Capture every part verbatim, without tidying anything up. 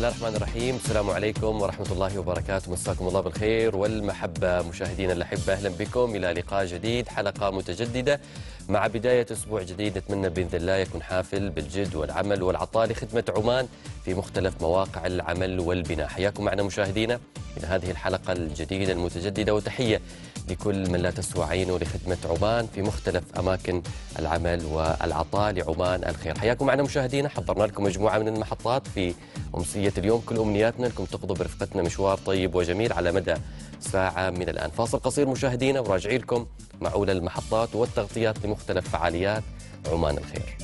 الله الرحمن الرحيم. السلام عليكم ورحمة الله وبركاته. مساكم الله بالخير والمحبة مشاهدينا الأحبة، أهلا بكم إلى لقاء جديد، حلقة متجددة مع بداية أسبوع جديد نتمنى بإذن الله يكون حافل بالجد والعمل والعطاء لخدمة عمان في مختلف مواقع العمل والبناء. حياكم معنا مشاهدينا إلى هذه الحلقة الجديدة المتجددة، وتحية لكل من لا تسوى عينه لخدمة عمان في مختلف أماكن العمل والعطاء لعمان الخير. حياكم معنا مشاهدينا، حضرنا لكم مجموعة من المحطات في أمسية اليوم، كل أمنياتنا لكم تقضوا برفقتنا مشوار طيب وجميل على مدى ساعة من الآن. فاصل قصير مشاهدينا وراجعي لكم مع أولى المحطات والتغطيات لمختلف فعاليات عمان الخير.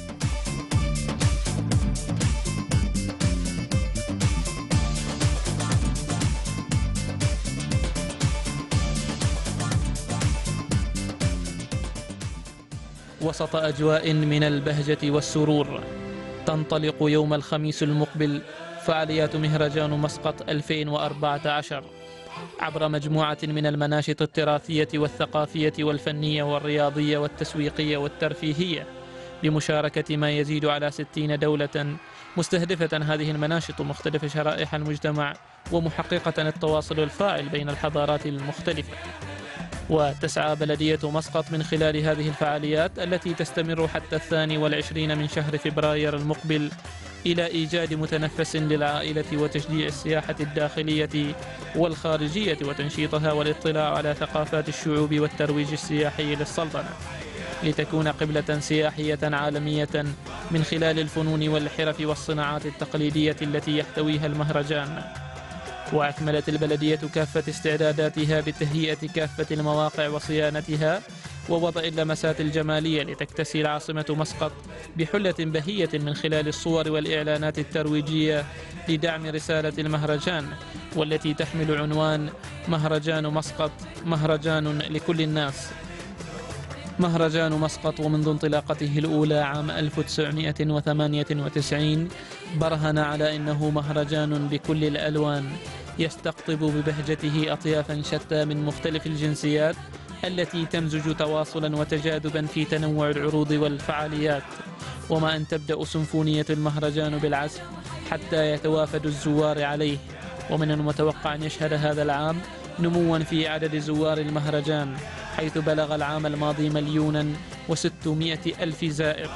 وسط أجواء من البهجة والسرور تنطلق يوم الخميس المقبل فعاليات مهرجان مسقط ألفين وأربعة عشر عبر مجموعة من المناشط التراثية والثقافية والفنية والرياضية والتسويقية والترفيهية بمشاركة ما يزيد على ستين دولة، مستهدفة هذه المناشط مختلف شرائح المجتمع ومحققة التواصل الفاعل بين الحضارات المختلفة. وتسعى بلدية مسقط من خلال هذه الفعاليات التي تستمر حتى الثاني والعشرين من شهر فبراير المقبل إلى إيجاد متنفس للعائلة وتشجيع السياحة الداخلية والخارجية وتنشيطها والاطلاع على ثقافات الشعوب والترويج السياحي للسلطنة، لتكون قبلة سياحية عالمية من خلال الفنون والحرف والصناعات التقليدية التي يحتويها المهرجان. وأكملت البلدية كافة استعداداتها بتهيئة كافة المواقع وصيانتها ووضع اللمسات الجمالية لتكتسي العاصمة مسقط بحلة بهية من خلال الصور والإعلانات الترويجية لدعم رسالة المهرجان، والتي تحمل عنوان مهرجان مسقط، مهرجان لكل الناس. مهرجان مسقط ومنذ انطلاقته الأولى عام ألف وتسعمئة وثمانية وتسعين برهن على أنه مهرجان بكل الألوان يستقطب ببهجته أطيافا شتى من مختلف الجنسيات التي تمزج تواصلا وتجاذبا في تنوع العروض والفعاليات، وما أن تبدأ سيمفونية المهرجان بالعزف حتى يتوافد الزوار عليه. ومن المتوقع أن يشهد هذا العام نموا في عدد زوار المهرجان، حيث بلغ العام الماضي مليونا وستمائة ألف زائر.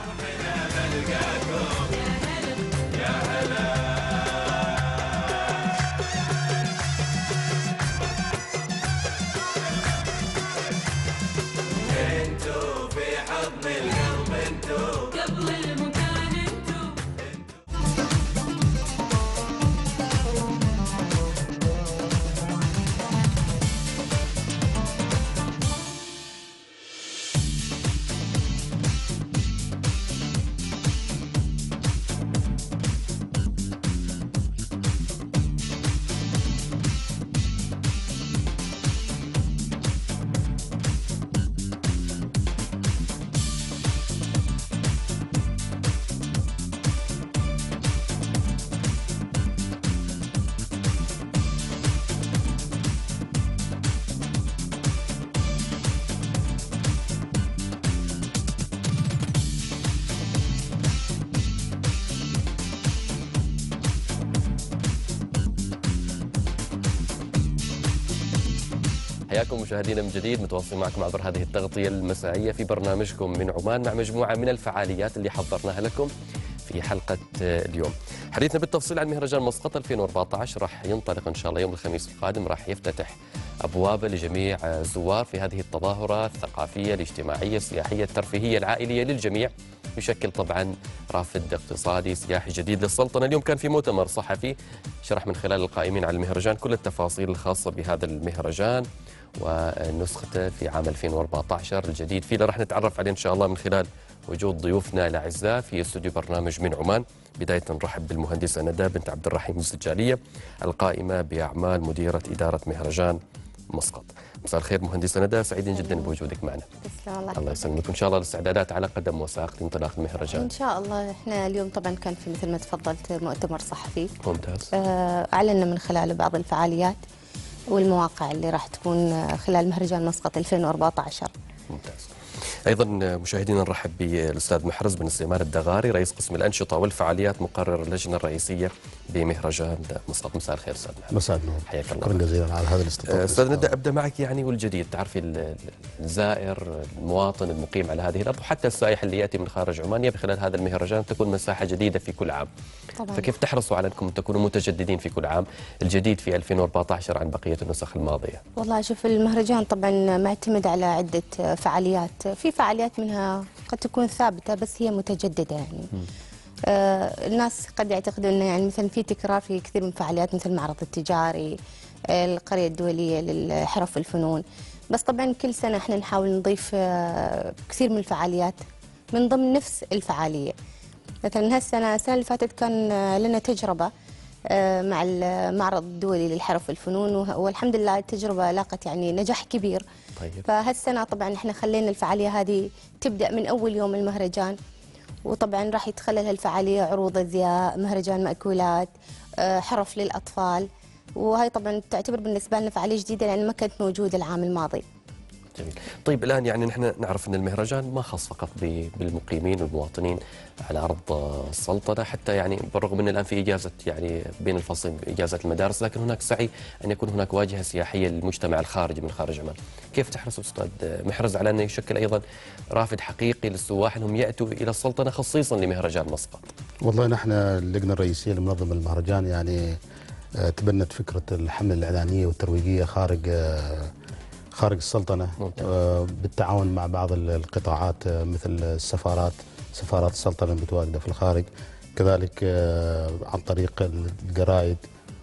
حياكم مشاهدينا من جديد، متواصلين معكم عبر هذه التغطية المسائية في برنامجكم من عمان مع مجموعة من الفعاليات اللي حضرناها لكم في حلقة اليوم. حديثنا بالتفصيل عن مهرجان مسقط ألفين وأربعة عشر راح ينطلق إن شاء الله يوم الخميس القادم، راح يفتتح أبوابه لجميع الزوار في هذه التظاهرة الثقافية الاجتماعية السياحية الترفيهية العائلية للجميع، يشكل طبعا رافد اقتصادي سياحي جديد للسلطنة. اليوم كان في مؤتمر صحفي شرح من خلال القائمين على المهرجان كل التفاصيل الخاصة بهذا المهرجان ونسخته في عام ألفين وأربعة عشر الجديد، فيه راح نتعرف عليه إن شاء الله من خلال وجود ضيوفنا الأعزاء في استوديو برنامج من عمان. بداية نرحب بالمهندسة ندى بنت عبد الرحيم الزجالية القائمة بأعمال مديرة إدارة مهرجان مسقط. مساء الخير مهندسة ندى، سعيدين جدا بوجودك معنا. تسلم الله. الله يسلمك. إن شاء الله الاستعدادات على قدم وساق لانطلاق المهرجان. إن شاء الله. إحنا اليوم طبعا كان في مثل ما تفضلت مؤتمر صحفي ممتاز. أعلنا من خلاله بعض الفعاليات والمواقع اللي راح تكون خلال مهرجان مسقط ألفين وأربعة عشر. ممتاز. أيضا مشاهدينا نرحب بالأستاذ محرز بن سليمان الدغاري رئيس قسم الأنشطة والفعاليات مقرر اللجنة الرئيسية بمهرجان مسقط. مساء الخير أستاذ محرز. مساء النور. حياك الله. شكرا جزيلا على هذا الاستضافة. أستاذ نبدأ أبدأ معك يعني والجديد، تعرفي الزائر المواطن المقيم على هذه الأرض وحتى السائح اللي يأتي من خارج عمان يبي خلال هذا المهرجان تكون مساحة جديدة في كل عام. طبعا. فكيف تحرصوا على أنكم تكونوا متجددين في كل عام، الجديد في ألفين وأربعة عشر عن بقية النسخ الماضية؟ والله شوف، المهرجان طبعا معتمد على عدة فعاليات، في فعاليات منها قد تكون ثابتة بس هي متجددة يعني. آه الناس قد يعتقدوا انه يعني مثلا في تكرار في كثير من فعاليات مثل المعرض التجاري، القرية الدولية للحرف والفنون، بس طبعا كل سنة احنا نحاول نضيف آه كثير من الفعاليات من ضمن نفس الفعالية. مثلا هالسنة السنة اللي فاتت كان لنا تجربة آه مع المعرض الدولي للحرف والفنون، والحمد لله التجربة لاقت يعني نجاح كبير. طيب. فهالسنة طبعا احنا خلينا الفعالية هذه تبدأ من أول يوم المهرجان، وطبعا راح يتخلل هالفعالية عروض ازياء، مهرجان مأكولات، حرف للأطفال، وهي طبعا تعتبر بالنسبة لنا فعالية جديدة لأن ما كانت موجودة العام الماضي. جميل. طيب الآن يعني نحن نعرف أن المهرجان ما خاص فقط بالمقيمين والمواطنين على أرض السلطنة، حتى يعني بالرغم أن الآن في إجازة يعني بين الفصلين إجازة المدارس، لكن هناك سعي أن يكون هناك واجهة سياحية للمجتمع الخارجي من خارج عمان. كيف تحرص أستاذ محرز على أنه يشكل أيضا رافد حقيقي للسواح أنهم يأتوا إلى السلطنة خصيصا لمهرجان مسقط؟ والله نحن اللجنة الرئيسية لمنظمة المهرجان يعني تبنت فكرة الحملة الإعلانية والترويجية خارج خارج السلطنة. ممتاز. بالتعاون مع بعض القطاعات مثل السفارات، سفارات السلطنة المتواجدة في الخارج، كذلك عن طريق الجرائد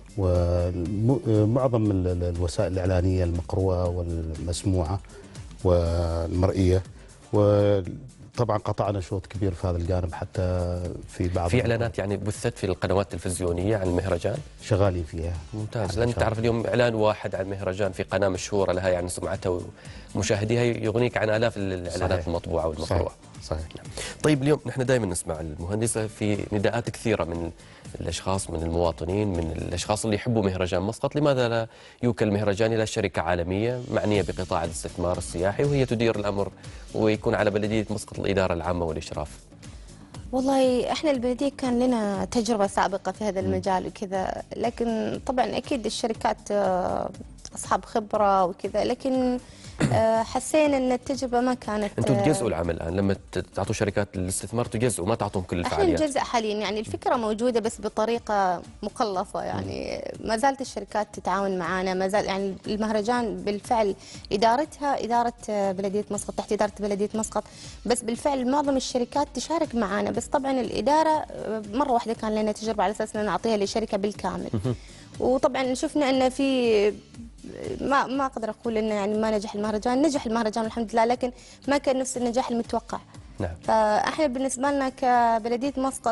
ومعظم الوسائل الإعلانية المقروءة والمسموعة والمرئية. وطبعا قطعنا شوط كبير في هذا الجانب حتى في بعض في إعلانات يعني بثت في القنوات التلفزيونية عن المهرجان شغالين فيها. ممتاز. لأن تعرف اليوم إعلان واحد عن مهرجان في قناة مشهورة لها يعني سمعتها ومشاهديها يغنيك عن آلاف الإعلانات. صحيح. المطبوعة والمقروءة. صحيح. صحيح. طيب اليوم نحن دائما نسمع المهندسة في نداءات كثيرة من الأشخاص، من المواطنين، من الأشخاص اللي يحبوا مهرجان مسقط، لماذا لا يوكل المهرجان إلى شركة عالمية معنية بقطاع الاستثمار السياحي وهي تدير الأمر ويكون على بلدية مسقط الإدارة العامة والإشراف؟ والله احنا البلدية كان لنا تجربة سابقة في هذا المجال وكذا، لكن طبعا أكيد الشركات أصحاب خبرة وكذا، لكن حسينا ان التجربه ما كانت. انتم تجزئوا العمل الان لما تعطوا شركات الاستثمار، تجزئوا ما تعطوهم كل الفعاليات؟ احنا نجزئ حاليا، يعني الفكره موجوده بس بطريقه مقلصه، يعني ما زالت الشركات تتعاون معنا، ما زال يعني المهرجان بالفعل ادارتها اداره بلديه مسقط، تحت اداره بلديه مسقط، بس بالفعل معظم الشركات تشارك معنا، بس طبعا الاداره مره واحده كان لنا تجربه على اساس ان نعطيها لشركه بالكامل. وطبعا شفنا ان في ما ما اقدر اقول انه يعني ما نجح المهرجان، نجح المهرجان الحمد لله، لكن ما كان نفس النجاح المتوقع. نعم. فاحنا بالنسبه لنا كبلديه مسقط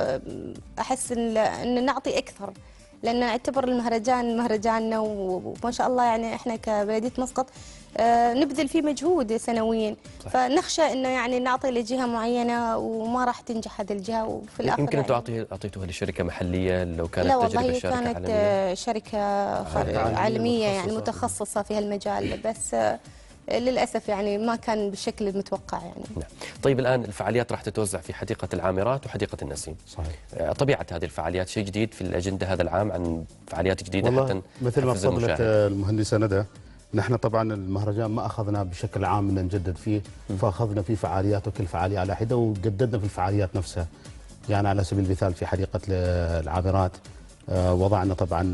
احس ان ان نعطي اكثر، لان نعتبر المهرجان مهرجاننا، وما شاء الله يعني احنا كبلديه مسقط نبذل فيه مجهود سنويا. صح. فنخشى انه يعني نعطي لجهه معينه وما راح تنجح هذه الجهه، وفي الاخر يمكن انتم يعني اعطيتوها لشركه محليه لو كانت لا تجربه والله شركه كانت عالميه. شركه عالميه, عالمية يعني متخصصه في هالمجال، بس للاسف يعني ما كان بالشكل المتوقع يعني. نعم. طيب الان الفعاليات راح تتوزع في حديقه العامرات وحديقه النسيم. صحيح. طبيعه هذه الفعاليات شيء جديد في الاجنده هذا العام عن فعاليات جديده والله حتى مثل ما تفضلت المهندسه ندى، نحن طبعا المهرجان ما اخذنا بشكل عام ان نجدد فيه، فاخذنا فيه فعاليات وكل فعاليه على حده وجددنا في الفعاليات نفسها. يعني على سبيل المثال في حديقه العامرات وضعنا طبعا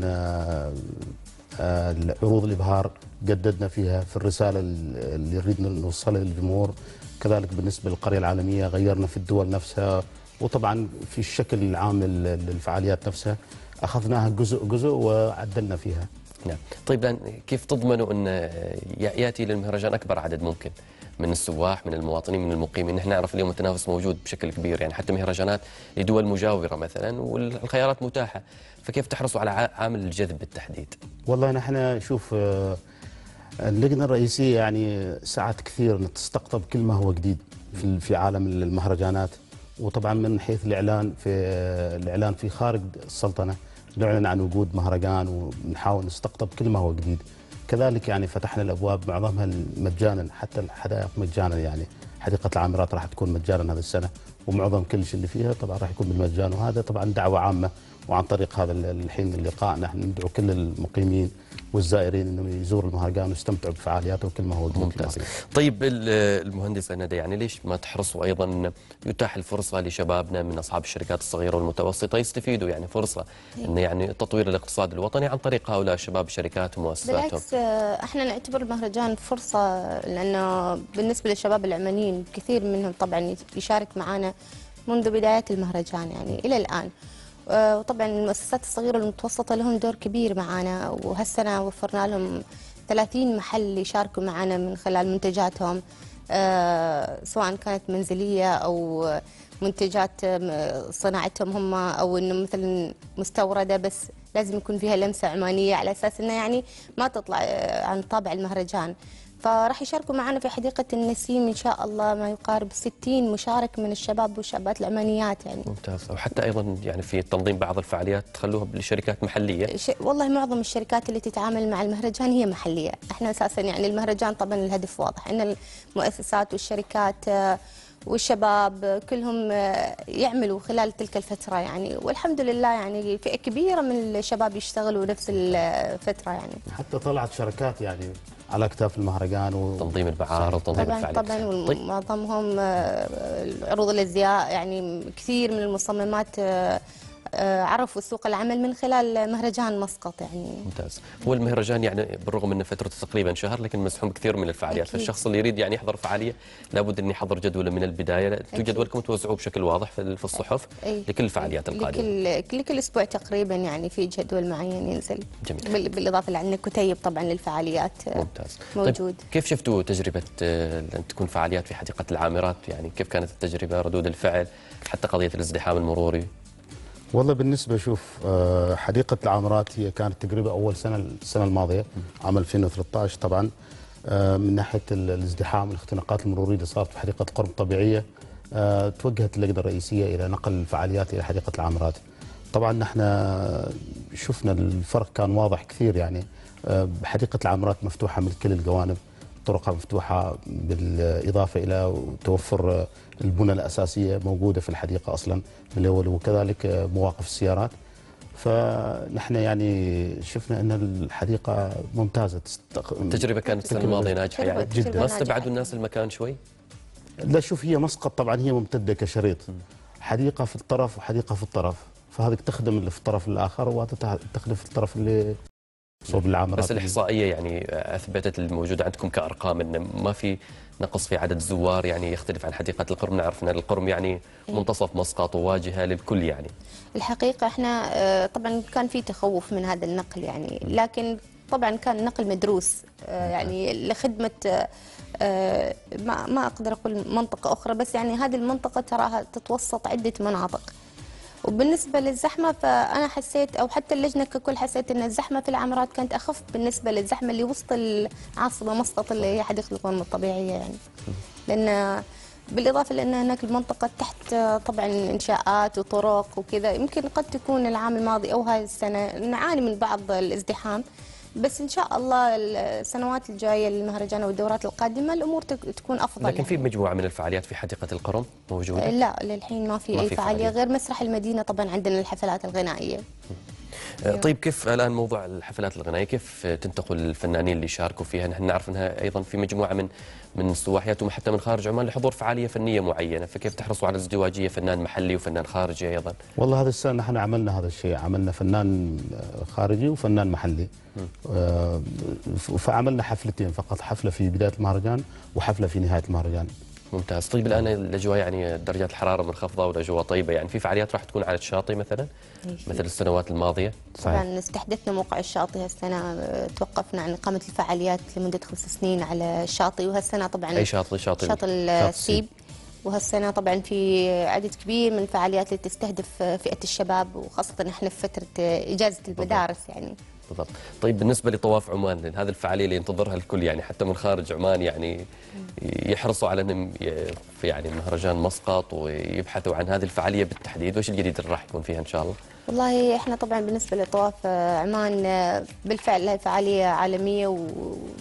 عروض الابهار، جددنا فيها في الرساله اللي نريد نوصلها للجمهور. كذلك بالنسبه للقريه العالميه غيرنا في الدول نفسها، وطبعا في الشكل العام للفعاليات نفسها اخذناها جزء جزء وعدلنا فيها. نعم. طيب الآن كيف تضمنوا أن يأتي للمهرجان أكبر عدد ممكن من السواح، من المواطنين، من المقيمين؟ نحن نعرف اليوم التنافس موجود بشكل كبير، يعني حتى مهرجانات لدول مجاورة مثلا والخيارات متاحة، فكيف تحرصوا على عامل الجذب بالتحديد؟ والله نحن شوف اللجنة الرئيسية يعني ساعات كثير تستقطب كل ما هو جديد في في عالم المهرجانات، وطبعا من حيث الإعلان في الإعلان في خارج السلطنة نعلن عن وجود مهرجان ونحاول نستقطب كل ما هو جديد. كذلك يعني فتحنا الابواب معظمها مجانا، حتى الحدائق مجانا يعني حديقه العامرات راح تكون مجانا هذه السنه، ومعظم كل شيء اللي فيها طبعا راح يكون بالمجان، وهذا طبعا دعوه عامه. وعن طريق هذا الحين اللقاء نحن ندعو كل المقيمين والزائرين انهم يزوروا المهرجان ويستمتعوا بفعالياته وكل ما هو ممتاز. طيب المهندس ندى، يعني ليش ما تحرصوا ايضا يتاح الفرصه لشبابنا من اصحاب الشركات الصغيره والمتوسطه يستفيدوا، يعني فرصه انه يعني تطوير الاقتصاد الوطني عن طريق هؤلاء الشباب الشركات ومؤسساتهم؟ بالعكس احنا نعتبر المهرجان فرصه، لانه بالنسبه للشباب العمانيين كثير منهم طبعا يشارك معنا منذ بدايات المهرجان يعني الى الان. وطبعا المؤسسات الصغيره والمتوسطه لهم دور كبير معنا، وهالسنه وفرنا لهم ثلاثين محل يشاركوا معنا من خلال منتجاتهم، سواء كانت منزليه او منتجات صناعتهم هم، او انه مثلا مستورده بس لازم يكون فيها لمسه عمانيه على اساس انه يعني ما تطلع عن طابع المهرجان. فراح يشاركوا معنا في حديقة النسيم إن شاء الله ما يقارب ستين مشارك من الشباب والشابات العمانيات يعني. ممتاز. وحتى أيضا يعني في تنظيم بعض الفعاليات تخلوها لشركات محلية؟ ش... والله معظم الشركات اللي تتعامل مع المهرجان هي محلية. احنا أساسا يعني المهرجان طبعا الهدف واضح أن المؤسسات والشركات والشباب كلهم يعملوا خلال تلك الفترة يعني، والحمد لله يعني فئة كبيرة من الشباب يشتغلوا نفس الفترة يعني. حتى طلعت شركات يعني على اكتاف المهرجان وتنظيم البعار وتنظيم الفعاليات. طبعا ومعظمهم عروض الازياء يعني، كثير من المصممات عرفوا سوق العمل من خلال مهرجان مسقط يعني. ممتاز. هو المهرجان يعني بالرغم انه فترته تقريبا شهر لكن مزحوم كثير من الفعاليات، فالشخص اللي يريد يعني يحضر فعاليه لابد ان يحضر جدوله من البدايه. انتم جدولكم توزعوه بشكل واضح في الصحف أي. لكل الفعاليات القادمه. لكل لكل اسبوع تقريبا يعني في جدول معين ينزل. جميل. بالاضافه لعندنا كتيب طبعا للفعاليات. ممتاز. موجود. طيب كيف شفتوا تجربه ان تكون فعاليات في حديقه العامرات؟ يعني كيف كانت التجربه، ردود الفعل، حتى قضيه الازدحام المروري؟ والله بالنسبه شوف حديقه العامرات هي كانت تجربه اول سنه السنه الماضيه عام ألفين وثلاثة عشر طبعا، من ناحيه الازدحام والاختناقات المروريه اللي صارت في حديقه القرم الطبيعيه، توجهت اللجنه الرئيسيه الى نقل الفعاليات الى حديقه العامرات. طبعا نحن شفنا الفرق كان واضح كثير يعني. حديقه العامرات مفتوحه من كل الجوانب، طرقها مفتوحه بالاضافه الى توفر البنى الاساسيه موجوده في الحديقه اصلا من الاول، وكذلك مواقف السيارات. فنحن يعني شفنا ان الحديقه ممتازه. التجربه كانت السنه الماضيه ناجحه يعني جدا. ما استبعدوا الناس المكان شوي؟ لا شوف، هي مسقط طبعا هي ممتده كشريط، حديقه في الطرف وحديقه في الطرف، فهذه تخدم اللي في الطرف الاخر وتخدم في الطرف اللي صوب العامرات. بس الاحصائيه يعني اثبتت الموجوده عندكم كارقام انه ما في نقص في عدد الزوار، يعني يختلف عن حديقه القرم. نعرف ان القرم يعني منتصف مسقط وواجهه للكل يعني. الحقيقه احنا طبعا كان في تخوف من هذا النقل يعني، لكن طبعا كان نقل مدروس يعني لخدمه ما ما اقدر اقول منطقه اخرى، بس يعني هذه المنطقه تراها تتوسط عده مناطق. وبالنسبة للزحمة فأنا حسيت أو حتى اللجنة ككل حسيت أن الزحمة في العمارات كانت أخف بالنسبة للزحمة اللي وسط العاصمة مسقط اللي هي حديقة القرم الطبيعية يعني. لأن بالإضافة لأن هناك المنطقة تحت طبعا إنشاءات وطرق وكذا، يمكن قد تكون العام الماضي أو هاي السنة نعاني من بعض الازدحام، بس ان شاء الله السنوات الجايه للمهرجان والدورات القادمه الامور تكون افضل. لكن في مجموعه من الفعاليات في حديقه القرم موجوده؟ لا للحين ما في ما اي في فعاليه فعالية. غير مسرح المدينه طبعا عندنا الحفلات الغنائيه. طيب كيف الان موضوع الحفلات الغنائيه، كيف تنتقل الفنانين اللي يشاركوا فيها؟ نحن نعرف انها ايضا في مجموعه من من السواحيات وحتى من خارج عمان لحضور فعاليه فنيه معينه، فكيف تحرصوا على ازدواجيه فنان محلي وفنان خارجي ايضا؟ والله هذا السنه نحن عملنا هذا الشيء، عملنا فنان خارجي وفنان محلي. آه فعملنا حفلتين فقط، حفله في بدايه المهرجان وحفله في نهايه المهرجان. ممتاز. طيب الان الاجواء يعني درجات الحراره منخفضه والاجواء طيبه، يعني في فعاليات راح تكون على الشاطئ مثلا مثل السنوات الماضيه؟ طبعا استحدثنا موقع الشاطئ هالسنه، توقفنا عن اقامه الفعاليات لمده خمس سنين على الشاطئ، وهالسنه طبعا اي شاطئ؟ شاطئ شاطئ السيب. وهالسنه طبعا في عدد كبير من الفعاليات اللي تستهدف فئه الشباب، وخاصه احنا في فتره اجازه المدارس يعني. بالضبط. طيب بالنسبه لطواف عمان، لان هذه الفعاليه اللي ينتظرها الكل يعني حتى من خارج عمان، يعني يحرصوا على انهم في يعني مهرجان مسقط ويبحثوا عن هذه الفعاليه بالتحديد، وش الجديد اللي راح يكون فيها ان شاء الله؟ والله احنا طبعا بالنسبه لطواف عمان بالفعل هي فعاليه عالميه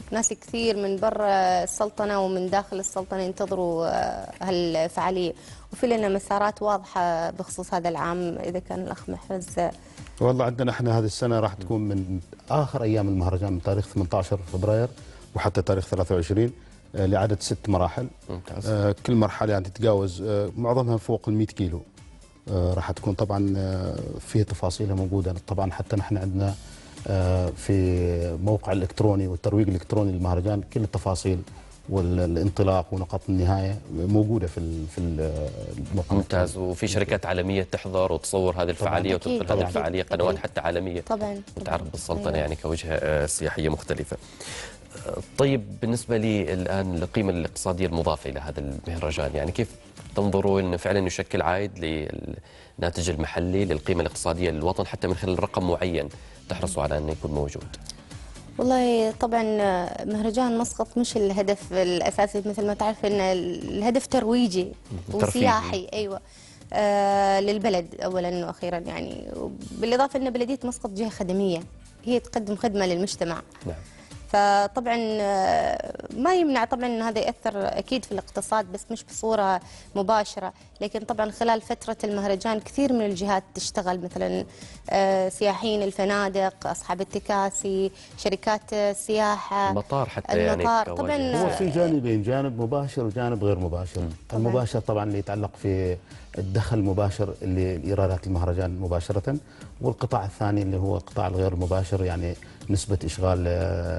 ناس كثير من برا السلطنة ومن داخل السلطنة ينتظروا هالفعالية، وفي لنا مسارات واضحة بخصوص هذا العام إذا كان الأخ محرز. والله عندنا احنا هذه السنة راح تكون من آخر أيام المهرجان من تاريخ ثمانية عشر فبراير وحتى تاريخ ثلاثة وعشرين لعدد ست مراحل. ممتاز. آه كل مرحلة يعني تتجاوز آه معظمها فوق ال مئة كيلو. آه راح تكون طبعا آه فيه تفاصيلها موجودة. طبعا حتى نحن عندنا آه في موقع الإلكتروني والترويج الإلكتروني للمهرجان كل التفاصيل والانطلاق ونقاط النهايه موجوده في في الموقع. ممتاز. وفي شركات عالميه تحضر وتصور هذه الفعاليه وتنقل هذه الفعاليه، قنوات حتى عالميه طبعا تعرف بالسلطنه أيوة. يعني كوجهه سياحيه مختلفه. طيب بالنسبه لي الان القيمه الاقتصاديه المضافه الى هذا المهرجان، يعني كيف تنظروا انه فعلا يشكل عائد للناتج المحلي للقيمه الاقتصاديه للوطن حتى من خلال رقم معين تحرصوا على انه يكون موجود؟ والله طبعا مهرجان مسقط مش الهدف الاساسي، مثل ما تعرف ان الهدف ترويجي وسياحي. ايوه آه للبلد اولا واخيرا يعني، بالاضافه ان بلديه مسقط جهه خدميه هي تقدم خدمه للمجتمع. نعم. فطبعا ما يمنع طبعا ان هذا ياثر اكيد في الاقتصاد بس مش بصوره مباشره، لكن طبعا خلال فتره المهرجان كثير من الجهات تشتغل، مثلا سياحيين الفنادق، اصحاب التكاسي، شركات السياحه، المطار حتى المطار يعني طبعا. هو في جانبين، جانب مباشر وجانب غير مباشر. طبعاً. المباشر طبعا اللي يتعلق في الدخل المباشر اللي ايرادات المهرجان مباشره، والقطاع الثاني اللي هو القطاع الغير المباشر، يعني نسبة إشغال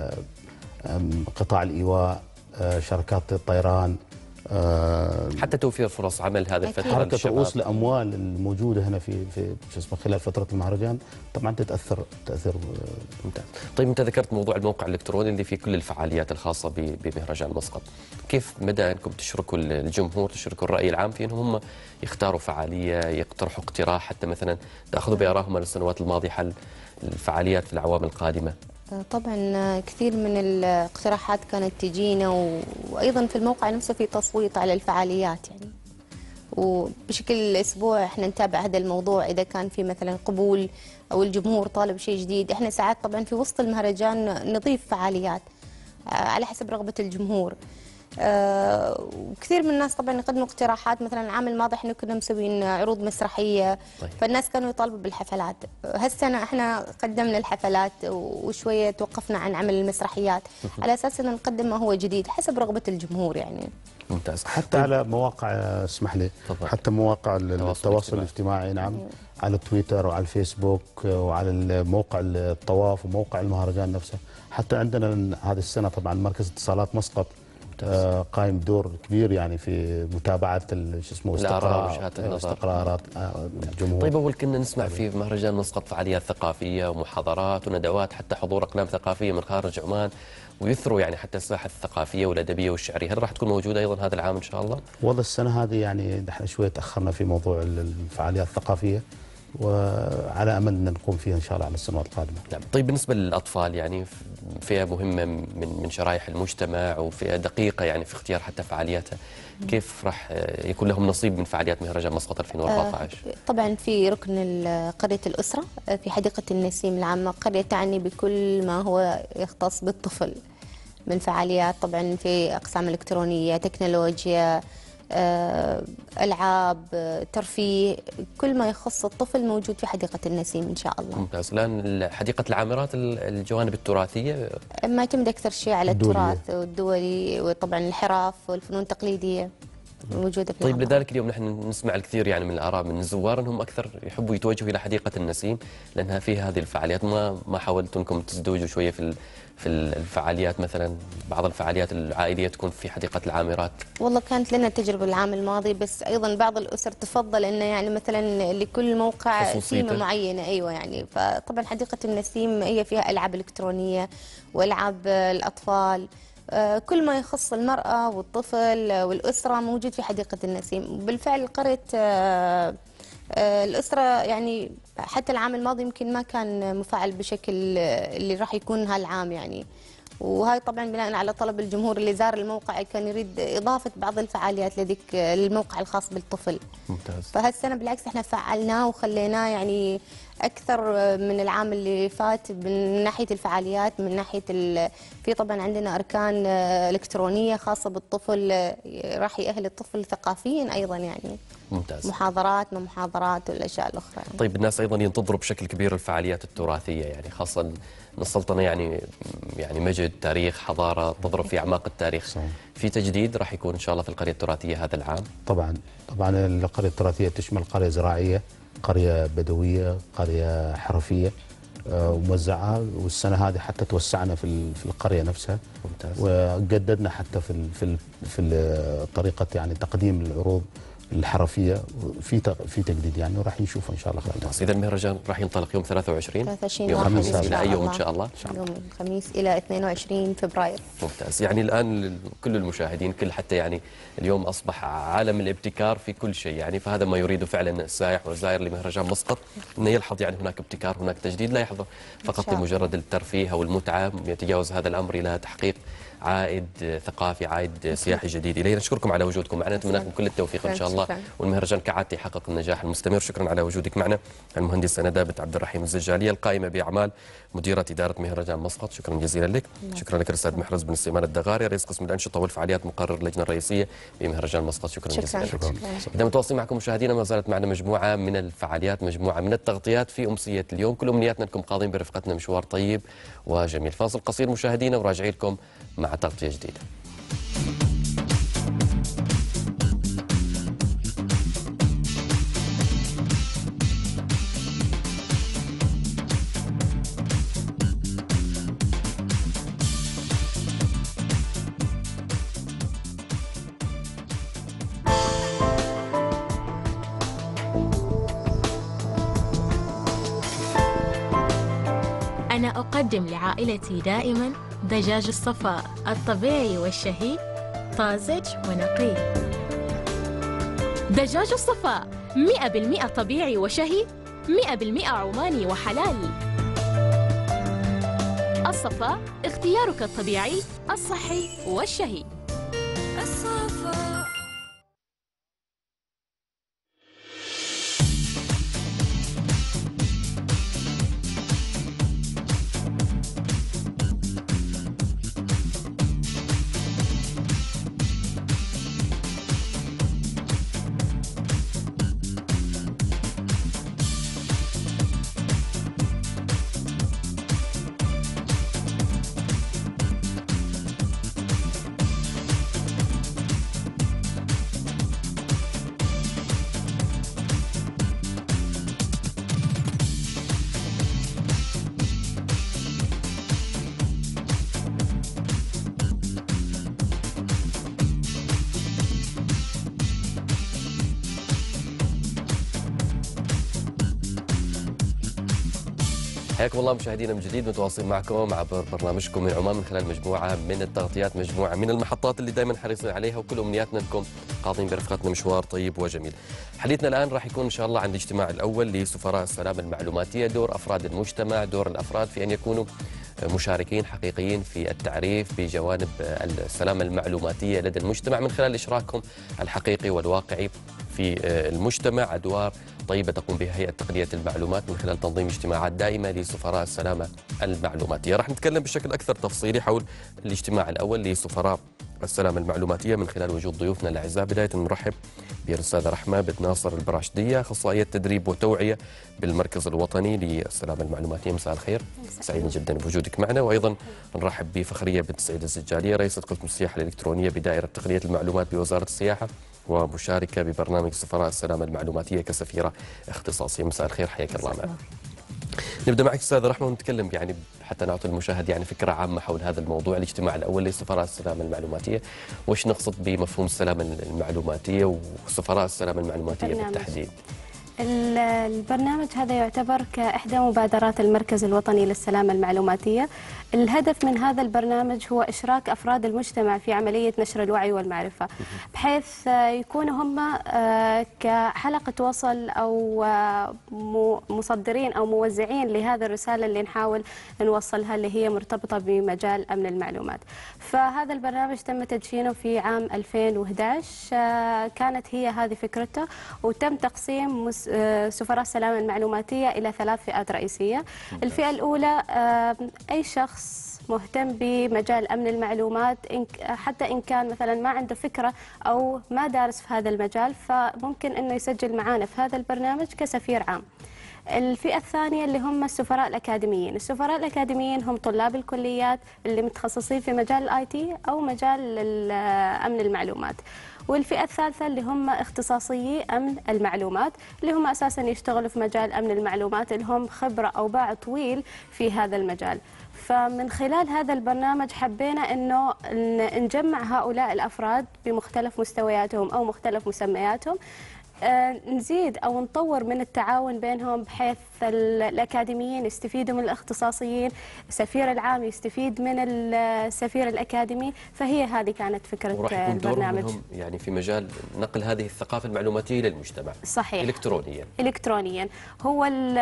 قطاع الإيواء، شركات الطيران، حتى توفير فرص عمل هذه الفترة، حركة رؤوس الأموال الموجودة هنا في في شو اسمه خلال فترة المهرجان طبعا تتأثر تأثير ممتاز. طيب أنت ذكرت موضوع الموقع الإلكتروني اللي فيه كل الفعاليات الخاصة بمهرجان مسقط، كيف مدى أنكم تشركوا الجمهور، تشركوا الرأي العام في أنهم هم يختاروا فعالية، يقترحوا اقتراح، حتى مثلا تأخذوا بآرائهم السنوات الماضية حل الفعاليات في الأعوام القادمة؟ طبعا كثير من الاقتراحات كانت تجينا، وايضا في الموقع نفسه في تصويت على الفعاليات يعني، وبشكل اسبوع احنا نتابع هذا الموضوع اذا كان في مثلا قبول او الجمهور طالب شيء جديد. احنا ساعات طبعا في وسط المهرجان نضيف فعاليات على حسب رغبة الجمهور. آه وكثير من الناس طبعا يقدموا اقتراحات، مثلا العام الماضي احنا كنا مسوين عروض مسرحيه. طيب. فالناس كانوا يطالبوا بالحفلات. هالسنه احنا قدمنا الحفلات وشويه توقفنا عن عمل المسرحيات على اساس ان نقدم ما هو جديد حسب رغبه الجمهور يعني. ممتاز. حتى طيب. على مواقع اسمح لي طبعا. حتى مواقع التواصل الاجتماعي نعم مم. على تويتر وعلى الفيسبوك وعلى موقع الطواف وموقع المهرجان نفسه. حتى عندنا هذه السنه طبعا مركز اتصالات مسقط آه قائم بدور كبير يعني في متابعه شو اسمه استقرار استقرارات الجمهور. طيب اول كنا نسمع في مهرجان مسقط فعاليات ثقافيه ومحاضرات وندوات، حتى حضور اقلام ثقافيه من خارج عمان ويثروا يعني حتى الساحه الثقافيه والادبيه والشعريه، هل راح تكون موجوده ايضا هذا العام ان شاء الله؟ والله السنه هذه يعني احنا شويه تاخرنا في موضوع الفعاليات الثقافيه، وعلى امل ان نقوم فيها ان شاء الله على السنوات القادمه. نعم. طيب بالنسبه للاطفال يعني فئه مهمه من من شرائح المجتمع وفئه دقيقه يعني في اختيار حتى فعالياتها، كيف راح يكون لهم نصيب من فعاليات مهرجان مسقط ألفين وأربعة عشر؟ آه طبعا في ركن قريه الاسره في حديقه النسيم العامه، قريه تعني بكل ما هو يختص بالطفل من فعاليات، طبعا في اقسام الكترونيه، تكنولوجيا، ألعاب، ترفيه، كل ما يخص الطفل موجود في حديقة النسيم إن شاء الله. ممتاز. الآن حديقة العامرات الجوانب التراثية ما يعتمد أكثر شيء على التراث والدولي، وطبعا الحرف والفنون التقليدية موجودة في طيب العمر. لذلك اليوم نحن نسمع الكثير يعني من الآراء من الزوار أنهم أكثر يحبوا يتوجهوا إلى حديقة النسيم لأنها فيها هذه الفعاليات. ما ما حاولتوا أنكم تزدوجوا شوية في في الفعاليات، مثلا بعض الفعاليات العائليه تكون في حديقه العامرات؟ والله كانت لنا تجربه العام الماضي، بس ايضا بعض الاسر تفضل انه يعني مثلا لكل موقع ثيمه معينه. ايوه يعني، فطبعا حديقه النسيم هي فيها العاب الكترونيه والعاب الاطفال، كل ما يخص المراه والطفل والاسره موجود في حديقه النسيم. بالفعل قريه الأسرة يعني حتى العام الماضي يمكن ما كان مفعل بشكل اللي راح يكون هالعام يعني، وهاي طبعا بناء على طلب الجمهور اللي زار الموقع كان يريد إضافة بعض الفعاليات لذيك الموقع الخاص بالطفل. ممتاز. فهالسنة بالعكس احنا فعلناه وخليناه يعني اكثر من العام اللي فات من ناحيه الفعاليات، من ناحيه في طبعا عندنا اركان الكترونيه خاصه بالطفل راح يأهل الطفل ثقافيا ايضا يعني. ممتاز. محاضرات ما محاضرات والاشياء الاخرى يعني. طيب الناس ايضا ينتظروا بشكل كبير الفعاليات التراثيه يعني، خاصه ان السلطنه يعني يعني مجد، تاريخ، حضاره تضرب في اعماق التاريخ. صحيح. في تجديد راح يكون ان شاء الله في القريه التراثيه هذا العام؟ طبعا طبعا القريه التراثيه تشمل قريه زراعيه، قريه بدويه، قريه حرفيه وموزعه، والسنه هذه حتى توسعنا في في القريه نفسها. ممتاز. وجددنا حتى في في في طريقه يعني تقديم العروض الحرفيه في في تجديد يعني، وراح نشوفه ان شاء الله خلال. اذا المهرجان راح ينطلق يوم ثلاثة وعشرين ثلاثة وعشرين يوم الخميس الى اي يوم ان شاء الله؟ يوم الخميس الى اثنين وعشرين فبراير. ممتاز. يعني الان كل المشاهدين، كل حتى يعني اليوم اصبح عالم الابتكار في كل شيء يعني، فهذا ما يريده فعلا السائح والزائر لمهرجان مسقط، انه يلحظ يعني هناك ابتكار، هناك تجديد، لا يحظى فقط لمجرد الترفيه او المتعه، يتجاوز هذا الامر الى تحقيق عائد ثقافي، عائد سياحي جديد اليه. نشكركم على وجودكم معنا، نتمنى لكم كل التوفيق ان شاء الله، والمهرجان كعادته يحقق النجاح المستمر. شكرا على وجودك معنا المهندسه ندابت عبد الرحيم الزجاليه، القائمه باعمال مديره اداره مهرجان مسقط، شكرا جزيلا لك. شكرا لك الاستاذ محرز بن سليمان الدغاري، رئيس قسم الانشطه والفعاليات، مقرر اللجنه الرئيسيه بمهرجان مسقط، شكرا, شكرا جزيلا لك. اذا متواصلين معكم مشاهدينا، ما زالت معنا مجموعه من الفعاليات، مجموعه من التغطيات في امسيه اليوم، كل امنياتنا انكم قاضين برفقتنا مشوار طيب وجميل. فاصل قصير مشاهدينا وراجعين لكم مع تغطيه جديده. أنا أقدم لعائلتي دائماً دجاج الصفاء الطبيعي والشهي، طازج ونقي. دجاج الصفاء مئة بالمئة طبيعي وشهي، مئة بالمئة عماني وحلال. الصفاء اختيارك الطبيعي الصحي والشهي. الصفاء. حياكم الله مشاهدينا من جديد، متواصلين معكم عبر برنامجكم من عمان من خلال مجموعه من التغطيات، مجموعه من المحطات اللي دائما حريصين عليها، وكل امنياتنا انكم قاضين برفقتنا مشوار طيب وجميل. حديثنا الان راح يكون ان شاء الله عن الاجتماع الاول لسفراء السلام المعلوماتيه، دور افراد المجتمع، دور الافراد في ان يكونوا مشاركين حقيقيين في التعريف بجوانب السلامه المعلوماتيه لدى المجتمع من خلال اشراكهم الحقيقي والواقعي في المجتمع. ادوار طيبه تقوم بها هيئه تقنيه المعلومات من خلال تنظيم اجتماعات دائمه لسفراء السلامه المعلوماتيه. راح نتكلم بشكل اكثر تفصيلي حول الاجتماع الاول لسفراء السلامه المعلوماتيه من خلال وجود ضيوفنا الاعزاء. بدايه نرحب بالاستاذه رحمه بنت ناصر البراشديه، اخصائيه تدريب وتوعيه بالمركز الوطني للسلامه المعلوماتيه. مساء الخير، سعيد جدا بوجودك معنا. وايضا نرحب بفخريه بنت سعيد الزجاليه، رئيسه قسم السياحه الالكترونيه بدائره تقنيه المعلومات بوزاره السياحه، ومشاركه ببرنامج سفراء السلامه المعلوماتيه كسفيره اختصاصيه. مساء الخير، حياك الله معنا. نبدا معك استاذه رحمه ونتكلم يعني حتى نعطي المشاهد يعني فكره عامه حول هذا الموضوع، الاجتماع الاول لسفراء السلامه المعلوماتيه، وش نقصد بمفهوم السلامه المعلوماتيه وسفراء السلامه المعلوماتيه بالتحديد؟ البرنامج هذا يعتبر كإحدى مبادرات المركز الوطني للسلامة المعلوماتية. الهدف من هذا البرنامج هو إشراك أفراد المجتمع في عملية نشر الوعي والمعرفة، بحيث يكونوا هم كحلقة وصل أو مصدرين أو موزعين لهذا الرسالة اللي نحاول نوصلها، اللي هي مرتبطة بمجال أمن المعلومات. فهذا البرنامج تم تدشينه في عام ألفين وأحد عشر، كانت هي هذه فكرته، وتم تقسيم سفراء السلامة المعلوماتية إلى ثلاث فئات رئيسية. الفئة الأولى أي شخص مهتم بمجال أمن المعلومات، حتى إن كان مثلا ما عنده فكرة أو ما دارس في هذا المجال، فممكن أنه يسجل معنا في هذا البرنامج كسفير عام. الفئة الثانية اللي هم السفراء الأكاديميين. السفراء الأكاديميين هم طلاب الكليات اللي متخصصين في مجال الآي تي أو مجال أمن المعلومات. والفئة الثالثة اللي هم اختصاصيي أمن المعلومات، اللي هم أساسا يشتغلوا في مجال أمن المعلومات، اللي هم خبرة أو باع طويل في هذا المجال. فمن خلال هذا البرنامج حبينا أنه نجمع هؤلاء الأفراد بمختلف مستوياتهم أو مختلف مسمياتهم، نزيد أو نطور من التعاون بينهم، بحيث الأكاديميين يستفيدوا من الاختصاصيين، السفير العام يستفيد من السفير الأكاديمي. فهي هذه كانت فكرة وراح يكون دور البرنامج منهم يعني في مجال نقل هذه الثقافة المعلوماتية للمجتمع. صحيح. إلكترونيا. إلكترونيا. هو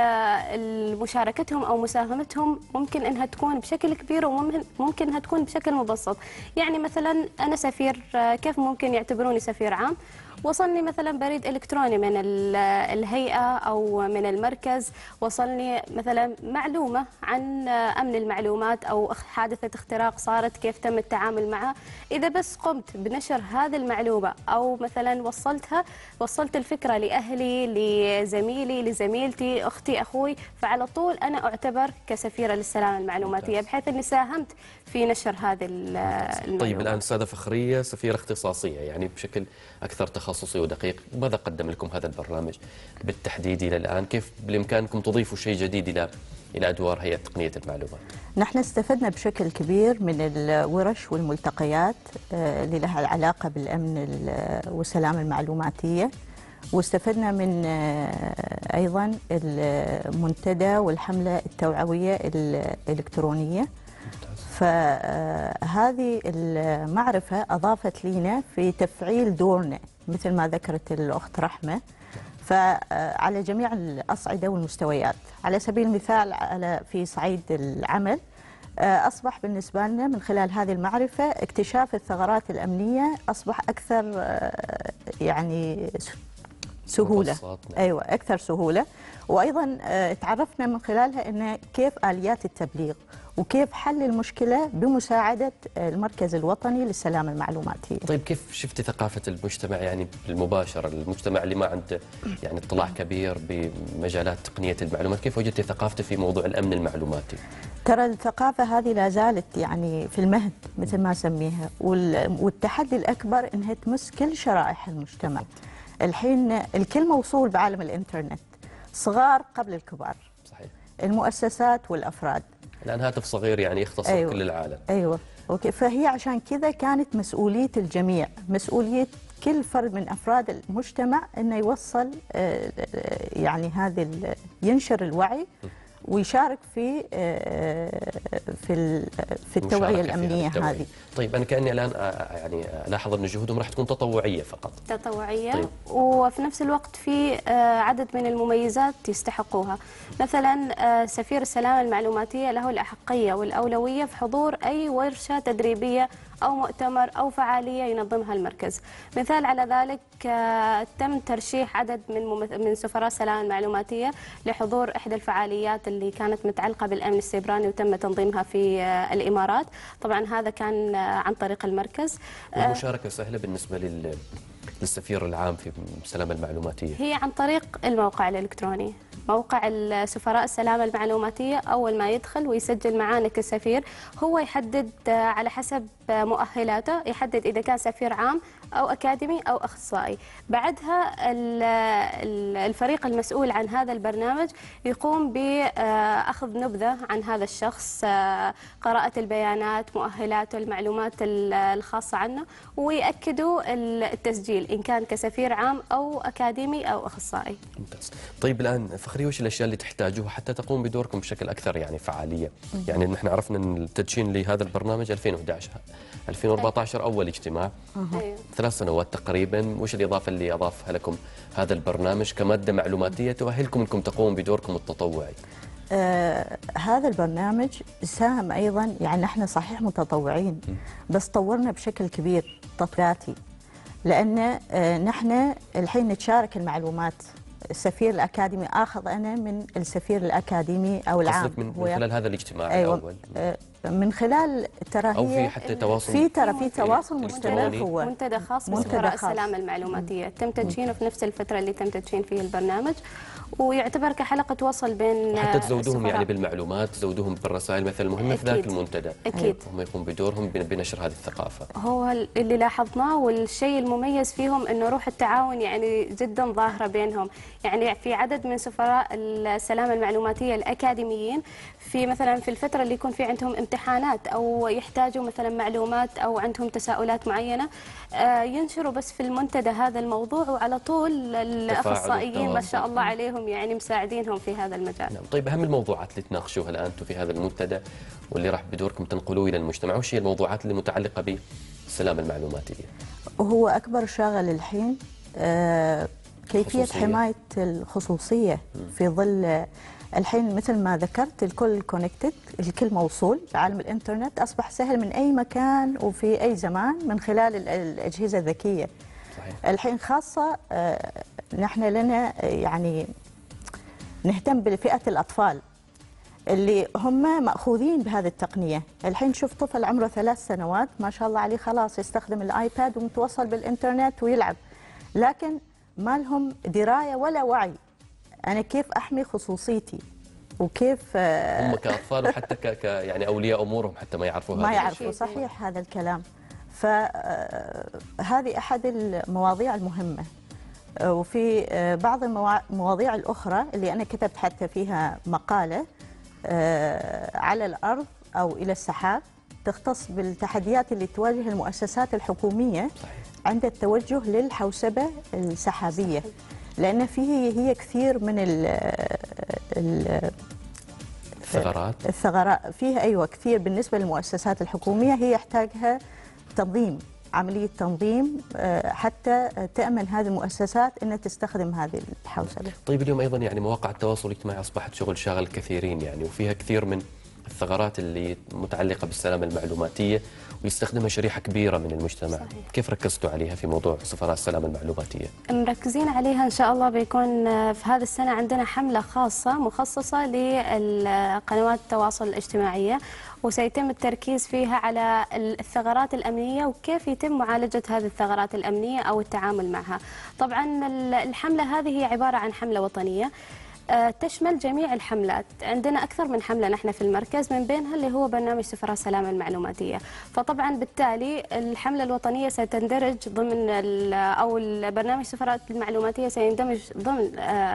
مشاركتهم أو مساهمتهم ممكن أنها تكون بشكل كبير وممكن أنها تكون بشكل مبسط. يعني مثلا أنا سفير، كيف ممكن يعتبروني سفير عام؟ وصلني مثلا بريد إلكتروني من الهيئة أو من المركز، وصلني مثلا معلومة عن أمن المعلومات أو حادثة اختراق صارت، كيف تم التعامل معها. إذا بس قمت بنشر هذه المعلومة أو مثلا وصلتها، وصلت الفكرة لأهلي، لزميلي، لزميلتي، أختي، أخوي، فعلى طول أنا أعتبر كسفيرة للسلامة المعلوماتية، بحيث أني ساهمت في نشر هذه المعلومة. طيب الآن أستاذة فخرية سفيرة اختصاصية يعني بشكل أكثر تخصصي ودقيق، ماذا قدم لكم هذا البرنامج بالتحديد إلى الآن؟ كيف بالإمكانكم تضيفوا شيء جديد إلى إلى أدوار هيئة تقنية المعلومات؟ نحن استفدنا بشكل كبير من الورش والملتقيات اللي لها العلاقة بالأمن والسلامة المعلوماتية، واستفدنا من أيضا المنتدى والحملة التوعوية الإلكترونية. فهذه المعرفة أضافت لنا في تفعيل دورنا مثل ما ذكرت الأخت رحمة، فعلى جميع الأصعدة والمستويات. على سبيل المثال على في صعيد العمل، أصبح بالنسبة لنا من خلال هذه المعرفة اكتشاف الثغرات الأمنية أصبح أكثر يعني سهولة. أيوة أكثر سهولة. وأيضا تعرفنا من خلالها أن كيف آليات التبليغ وكيف حل المشكلة بمساعدة المركز الوطني للسلامة المعلوماتية. طيب كيف شفتي ثقافة المجتمع يعني بالمباشرة، المجتمع اللي ما عنده يعني اطلاع كبير بمجالات تقنية المعلومات، كيف وجدتي ثقافته في موضوع الأمن المعلوماتي؟ ترى الثقافة هذه لا زالت يعني في المهد مثل ما سميها، والتحدي الأكبر أنها تمس كل شرائح المجتمع. الحين الكل موصول بعالم الإنترنت، صغار قبل الكبار. صحيح. المؤسسات والأفراد. الآن هاتف صغير يعني يختصر أيوة. كل العالم. أيوة. أوكي. فهي عشان كذا كانت مسؤولية الجميع، مسؤولية كل فرد من أفراد المجتمع أنه يوصل يعني هذه ينشر الوعي ويشارك في في في التوعية الأمنية هذه. طيب أنا كأني الآن يعني ألاحظ أن جهودهم راح تكون تطوعية فقط. تطوعية. طيب. وفي نفس الوقت في عدد من المميزات يستحقوها. مثلا سفير السلامة المعلوماتية له الأحقية والأولوية في حضور أي ورشة تدريبية أو مؤتمر أو فعالية ينظمها المركز. مثال على ذلك تم ترشيح عدد من من سفراء السلامة المعلوماتية لحضور إحدى الفعاليات اللي كانت متعلقة بالأمن السيبراني وتم تنظيمها في الإمارات. طبعا هذا كان عن طريق المركز. والمشاركة سهلة بالنسبة لل للسفير العام في السلامة المعلوماتية؟ هي عن طريق الموقع الإلكتروني، موقع سفراء السلامة المعلوماتية. أول ما يدخل ويسجل معانا كسفير، هو يحدد على حسب مؤهلاته، يحدد إذا كان سفير عام أو أكاديمي أو أخصائي. بعدها الفريق المسؤول عن هذا البرنامج يقوم بأخذ نبذة عن هذا الشخص، قراءة البيانات، مؤهلاته، المعلومات الخاصة عنه، ويأكدوا التسجيل إن كان كسفير عام أو أكاديمي أو أخصائي. ممتاز. طيب الآن فخرية، وش الأشياء اللي تحتاجوها حتى تقوم بدوركم بشكل أكثر يعني فعالية؟ يعني نحن عرفنا أن التدشين لهذا البرنامج ألفين وأحد عشر، ألفين وأربعة عشر أول اجتماع، أيوه. ثلاث سنوات تقريبا. وش الإضافة اللي أضافها لكم هذا البرنامج كمادة معلوماتية تؤهلكم أنكم تقوموا بدوركم التطوعي؟ آه هذا البرنامج ساهم أيضا، يعني نحن صحيح متطوعين بس طورنا بشكل كبير تطبيقاتي، لأن آه نحن الحين نتشارك المعلومات السفير الأكاديمي آخذ أنا من السفير الأكاديمي أو العام. من, من خلال هذا الاجتماع أيوة الأول؟ من خلال ترى أو هي في حتى تواصل في ترى في تواصل مستمر. هو منتدى خاص بسفراء السلامة المعلوماتية تم تدشينه في نفس الفترة اللي تم تدشين فيه البرنامج، ويعتبر كحلقة وصل بين حتى تزودوهم يعني بالمعلومات، تزودوهم بالرسائل مثلا المهمة في ذاك المنتدى. أكيد هم يقوم بدورهم بنشر هذه الثقافة. هو اللي لاحظناه والشيء المميز فيهم انه روح التعاون يعني جدا ظاهرة بينهم. يعني في عدد من سفراء السلامة المعلوماتية الأكاديميين في مثلا في الفترة اللي يكون في عندهم امتحانات أو يحتاجوا مثلا معلومات أو عندهم تساؤلات معينة ينشروا بس في المنتدى هذا الموضوع، وعلى طول الأخصائيين ما شاء الله عليهم يعني مساعدينهم في هذا المجال. نعم. طيب أهم الموضوعات اللي تناقشوها الآن أنتم في هذا المنتدى واللي راح بدوركم تنقلوه إلى المجتمع، وش هي الموضوعات اللي متعلقة بالسلامة المعلوماتية؟ وهو أكبر شاغل الحين آه كيفية خصوصية. حماية الخصوصية في ظل الحين مثل ما ذكرت الكل كونكتد، الكل موصول. عالم الإنترنت أصبح سهل من أي مكان وفي أي زمان من خلال الأجهزة الذكية. صحيح. الحين خاصة آه نحن لنا يعني نهتم بفئة الأطفال اللي هم مأخوذين بهذه التقنية. الحين شوف طفل عمره ثلاث سنوات ما شاء الله عليه خلاص يستخدم الآيباد ومتوصل بالإنترنت ويلعب، لكن ما لهم دراية ولا وعي أنا كيف أحمي خصوصيتي وكيف هم كأطفال وحتى ك يعني أولياء أمورهم حتى ما يعرفوا هذا ما يعرفوا. صحيح هذا الكلام. فهذه أحد المواضيع المهمة. وفي بعض المواضيع الأخرى اللي أنا كتبت حتى فيها مقالة على الأرض أو إلى السحاب تختص بالتحديات اللي تواجه المؤسسات الحكومية عند التوجه للحوسبة السحابية، لأن فيه هي كثير من ال ال الثغرات الثغرات فيها. أيوة كثير بالنسبة للمؤسسات الحكومية هي يحتاجها تنظيم، عملية تنظيم حتى تأمن هذه المؤسسات أنها تستخدم هذه الحوسبة. طيب اليوم أيضا يعني مواقع التواصل الاجتماعي أصبحت شغل شاغل الكثيرين يعني، وفيها كثير من الثغرات اللي متعلقة بالسلامة المعلوماتية ويستخدمها شريحة كبيرة من المجتمع. صحيح. كيف ركزتوا عليها في موضوع سفراء السلامة المعلوماتية؟ مركزين عليها إن شاء الله. بيكون في هذه السنة عندنا حملة خاصة مخصصة لقنوات التواصل الاجتماعية، وسيتم التركيز فيها على الثغرات الأمنية وكيف يتم معالجة هذه الثغرات الأمنية أو التعامل معها. طبعا الحملة هذه هي عبارة عن حملة وطنية تشمل جميع الحملات. عندنا أكثر من حملة نحن في المركز، من بينها اللي هو برنامج سفراء السلامة المعلوماتية. فطبعا بالتالي الحملة الوطنية ستندرج ضمن أو البرنامج سفراء المعلوماتية سيندمج ضمن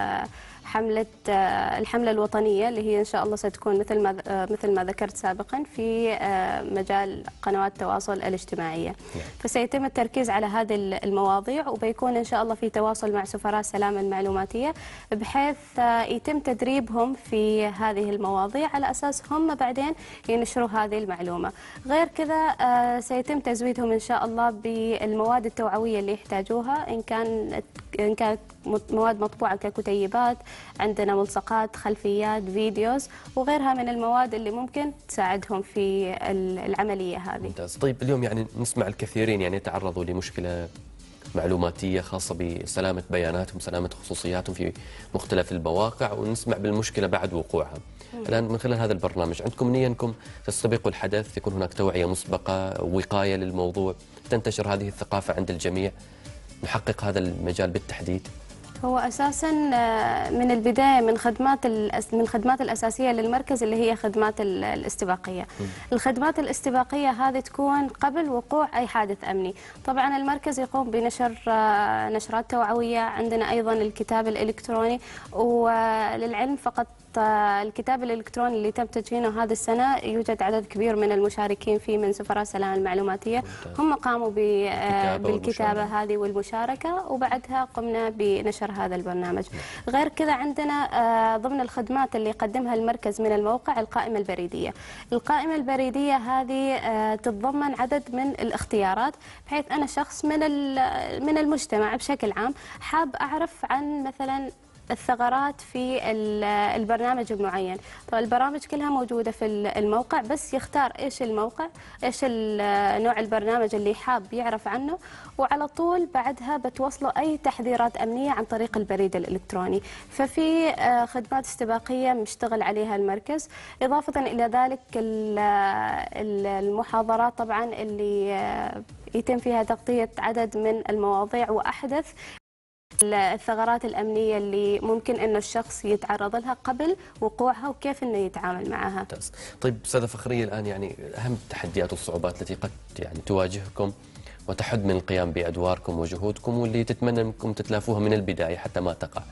حملة الحملة الوطنية اللي هي إن شاء الله ستكون مثل ما مثل ما ذكرت سابقا في مجال قنوات التواصل الاجتماعية. فسيتم التركيز على هذه المواضيع، وبيكون إن شاء الله في تواصل مع سفراء السلامة المعلوماتية بحيث يتم تدريبهم في هذه المواضيع على أساس هم بعدين ينشروا هذه المعلومة. غير كذا سيتم تزويدهم إن شاء الله بالمواد التوعوية اللي يحتاجوها، إن كان إن كانت مواد مطبوعة ككتيبات، عندنا ملصقات، خلفيات، فيديوز وغيرها من المواد اللي ممكن تساعدهم في العملية هذه. ممتاز. طيب اليوم يعني نسمع الكثيرين يعني يتعرضوا لمشكلة معلوماتية خاصة بسلامة بياناتهم، سلامة خصوصياتهم في مختلف المواقع، ونسمع بالمشكلة بعد وقوعها. الآن من خلال هذا البرنامج عندكم نية أنكم تستبقوا الحدث، يكون هناك توعية مسبقة، وقاية للموضوع، تنتشر هذه الثقافة عند الجميع، نحقق هذا المجال بالتحديد؟ هو اساسا من البدايه من خدمات من الخدمات الاساسيه للمركز اللي هي خدمات الاستباقيه. م. الخدمات الاستباقيه هذه تكون قبل وقوع اي حادث امني. طبعا المركز يقوم بنشر نشرات توعويه، عندنا ايضا الكتاب الالكتروني، وللعلم فقط الكتاب الإلكتروني اللي تم تدشينه هذه السنة يوجد عدد كبير من المشاركين فيه من سفراء السلامة المعلوماتية. هم قاموا بالكتابة هذه والمشاركة، وبعدها قمنا بنشر هذا البرنامج. غير كذا عندنا ضمن الخدمات اللي يقدمها المركز من الموقع القائمة البريدية. القائمة البريدية هذه تتضمن عدد من الاختيارات، بحيث أنا شخص من من المجتمع بشكل عام حاب أعرف عن مثلا الثغرات في البرنامج المعين. طبعا البرامج كلها موجودة في الموقع، بس يختار إيش الموقع، إيش نوع البرنامج اللي حاب يعرف عنه، وعلى طول بعدها بتوصله أي تحذيرات أمنية عن طريق البريد الإلكتروني. ففي خدمات استباقية مشتغل عليها المركز. إضافة إلى ذلك المحاضرات طبعا اللي يتم فيها تغطية عدد من المواضيع وأحدث الثغرات الأمنية اللي ممكن أن الشخص يتعرض لها قبل وقوعها وكيف أنه يتعامل معها. طيب أستاذة فخرية، الآن يعني أهم التحديات والصعوبات التي قد يعني تواجهكم وتحد من القيام بأدواركم وجهودكم واللي تتمنى أنكم تتلافوها من البداية حتى ما تقع.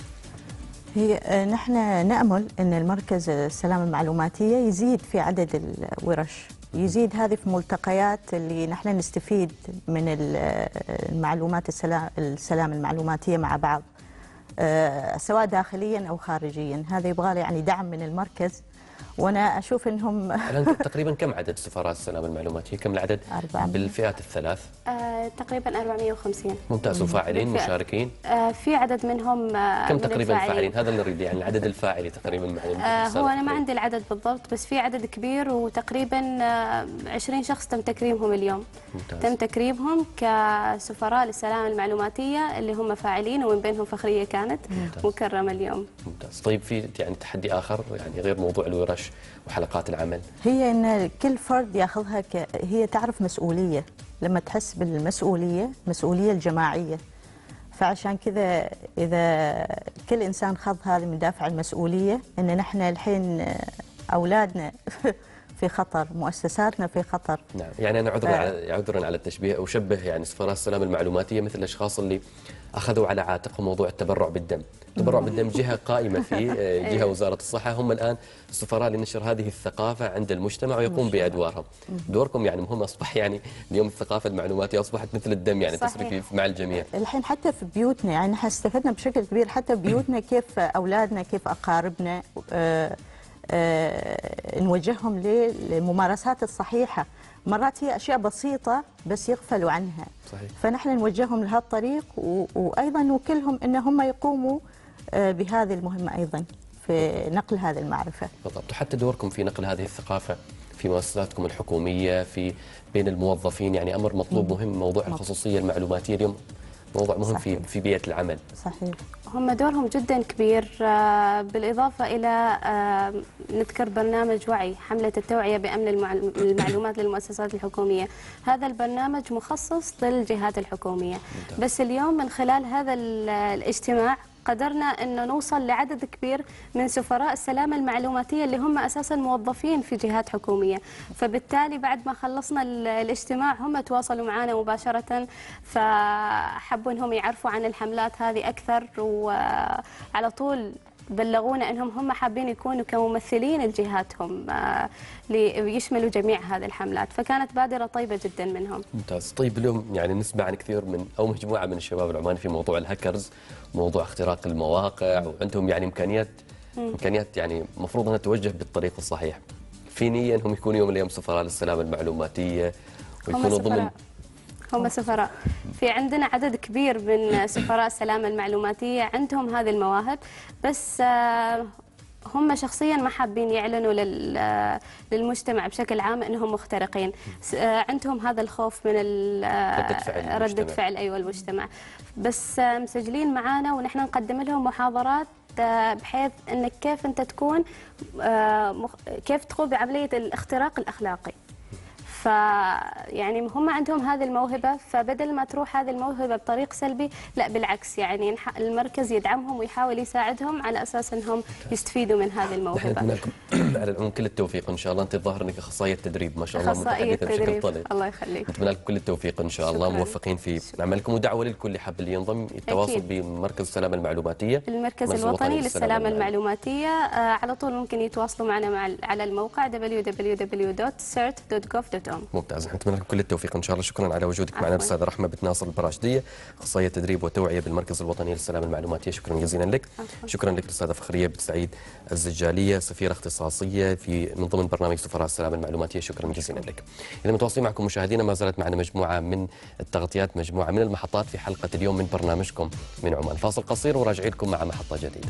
هي نحن نأمل أن المركز السلامة المعلوماتية يزيد في عدد الورش، يزيد هذه في ملتقيات اللي نحن نستفيد من المعلومات السلام المعلوماتية مع بعض، سواء داخليا أو خارجيا. هذا يبغى له يعني دعم من المركز، وأنا أشوف أنهم تقريبا كم عدد سفارات السلامة المعلوماتية؟ كم العدد أربعة بالفئات الثلاث؟ آه، تقريبا أربعمئة وخمسين. ممتاز. وفاعلين مشاركين؟ آه، في عدد منهم آه كم تقريبا فاعلين؟ هذا اللي نريد يعني العدد الفاعلي تقريبا. آه هو أنا ما عندي العدد بالضبط، بس في عدد كبير، وتقريبا آه عشرين شخص تم تكريمهم اليوم. ممتاز. تم تكريمهم كسفراء للسلامة المعلوماتية اللي هم فاعلين، ومن بينهم فخرية كانت ممتاز. مكرمة اليوم. ممتاز. طيب في يعني تحدي آخر يعني غير موضوع الورش وحلقات العمل؟ هي ان كل فرد ياخذها ك... هي تعرف مسؤوليه، لما تحس بالمسؤوليه، مسؤوليه الجماعيه. فعشان كذا اذا كل انسان خذ هذه من دافع المسؤوليه، ان نحن الحين اولادنا في خطر، مؤسساتنا في خطر. نعم، يعني انا عذرا ف... على عذرا على التشبيه، اشبه يعني سفراء السلامه المعلوماتيه مثل الاشخاص اللي اخذوا على عاتقهم موضوع التبرع بالدم. التبرع بالدم جهه قائمه في جهه وزاره الصحه، هم الان السفراء لنشر هذه الثقافه عند المجتمع ويقوم بادوارهم. دوركم يعني مهم، اصبح يعني اليوم الثقافه المعلوماتيه اصبحت مثل الدم، يعني تسري مع الجميع. الحين حتى في بيوتنا يعني احنا استفدنا بشكل كبير، حتى بيوتنا كيف اولادنا كيف اقاربنا آه آه نوجههم للممارسات الصحيحه. مرات هي اشياء بسيطه بس يغفلوا عنها. صحيح. فنحن نوجههم لهالطريق، وايضا نوكلهم ان هم يقوموا بهذه المهمه ايضا في نقل هذه المعرفه. بالضبط. وحتى دوركم في نقل هذه الثقافه في مؤسساتكم الحكوميه، في بين الموظفين، يعني امر مطلوب مهم. موضوع الخصوصيه المعلوماتيه اليوم موضوع مهم. صحيح. في في بيئه العمل. صحيح. هم دورهم جدا كبير، بالإضافة إلى نذكر برنامج وعي، حملة التوعية بأمن المعلومات للمؤسسات الحكومية. هذا البرنامج مخصص للجهات الحكومية. بس اليوم من خلال هذا الاجتماع قدرنا أنه نوصل لعدد كبير من سفراء السلامة المعلوماتية اللي هم أساسا موظفين في جهات حكومية. فبالتالي بعد ما خلصنا الاجتماع هم تواصلوا معنا مباشرة، فحبوا أنهم يعرفوا عن الحملات هذه أكثر، وعلى طول بلغونا أنهم هم حابين يكونوا كممثلين لجهاتهم ليشملوا جميع هذه الحملات. فكانت بادرة طيبة جدا منهم. ممتاز. طيب اليوم يعني نسمع عن كثير من أو مجموعة من الشباب العماني في موضوع الهاكرز، موضوع اختراق المواقع، وعندهم يعني إمكانيات إمكانيات يعني مفروض أنها توجه بالطريق الصحيح. في نية أنهم يكونوا يوم من الأيام سفراء للسلامة المعلوماتية ويكونوا ضمن. هم سفراء. في عندنا عدد كبير من سفراء السلامة المعلوماتية عندهم هذه المواهب، بس هم شخصيا ما حابين يعلنوا للمجتمع بشكل عام انهم مخترقين. عندهم هذا الخوف من ردة فعل ردة فعل ايوه المجتمع. بس مسجلين معانا ونحن نقدم لهم محاضرات بحيث انك كيف انت تكون كيف تقوم بعملية الاختراق الاخلاقي. فيعني هم عندهم هذه الموهبة، فبدل ما تروح هذه الموهبة بطريق سلبي، لا بالعكس، يعني المركز يدعمهم ويحاول يساعدهم على أساس أنهم يستفيدوا من هذه الموهبة. نحن نتمنى لكم على العموم كل التوفيق إن شاء الله. أنت الظاهر أنك أخصائية تدريب ما شاء الله، متحدثة بشكل طلب. الله يخليك. نتمنى لكم كل التوفيق إن شاء الله، موفقين في عملكم، ودعوة للكل اللي حاب اللي ينضم التواصل بمركز السلامة المعلوماتية، المركز الوطني للسلامة المعلوماتية. آه على طول ممكن يتواصلوا معنا مع على الموقع دبليو دبليو دبليو دوت سيرت دوت جوف دوت اليوم. ممتاز، نتمنى لكم كل التوفيق ان شاء الله. شكرا على وجودك معنا الاستاذه رحمه بنت ناصر البراشديه، اخصائيه تدريب وتوعيه بالمركز الوطني للسلامه المعلوماتيه. شكرا جزيلا لك. عفوا. شكرا لك الاستاذه فخريه بن سعيد الزجاليه، سفيره اختصاصيه في من ضمن برنامج سفراء السلامه المعلوماتيه. شكرا جزيلا لك. اذا متواصلين معكم مشاهدينا، ما زالت معنا مجموعه من التغطيات، مجموعه من المحطات في حلقه اليوم من برنامجكم من عمان. فاصل قصير وراجعين لكم مع محطه جديده.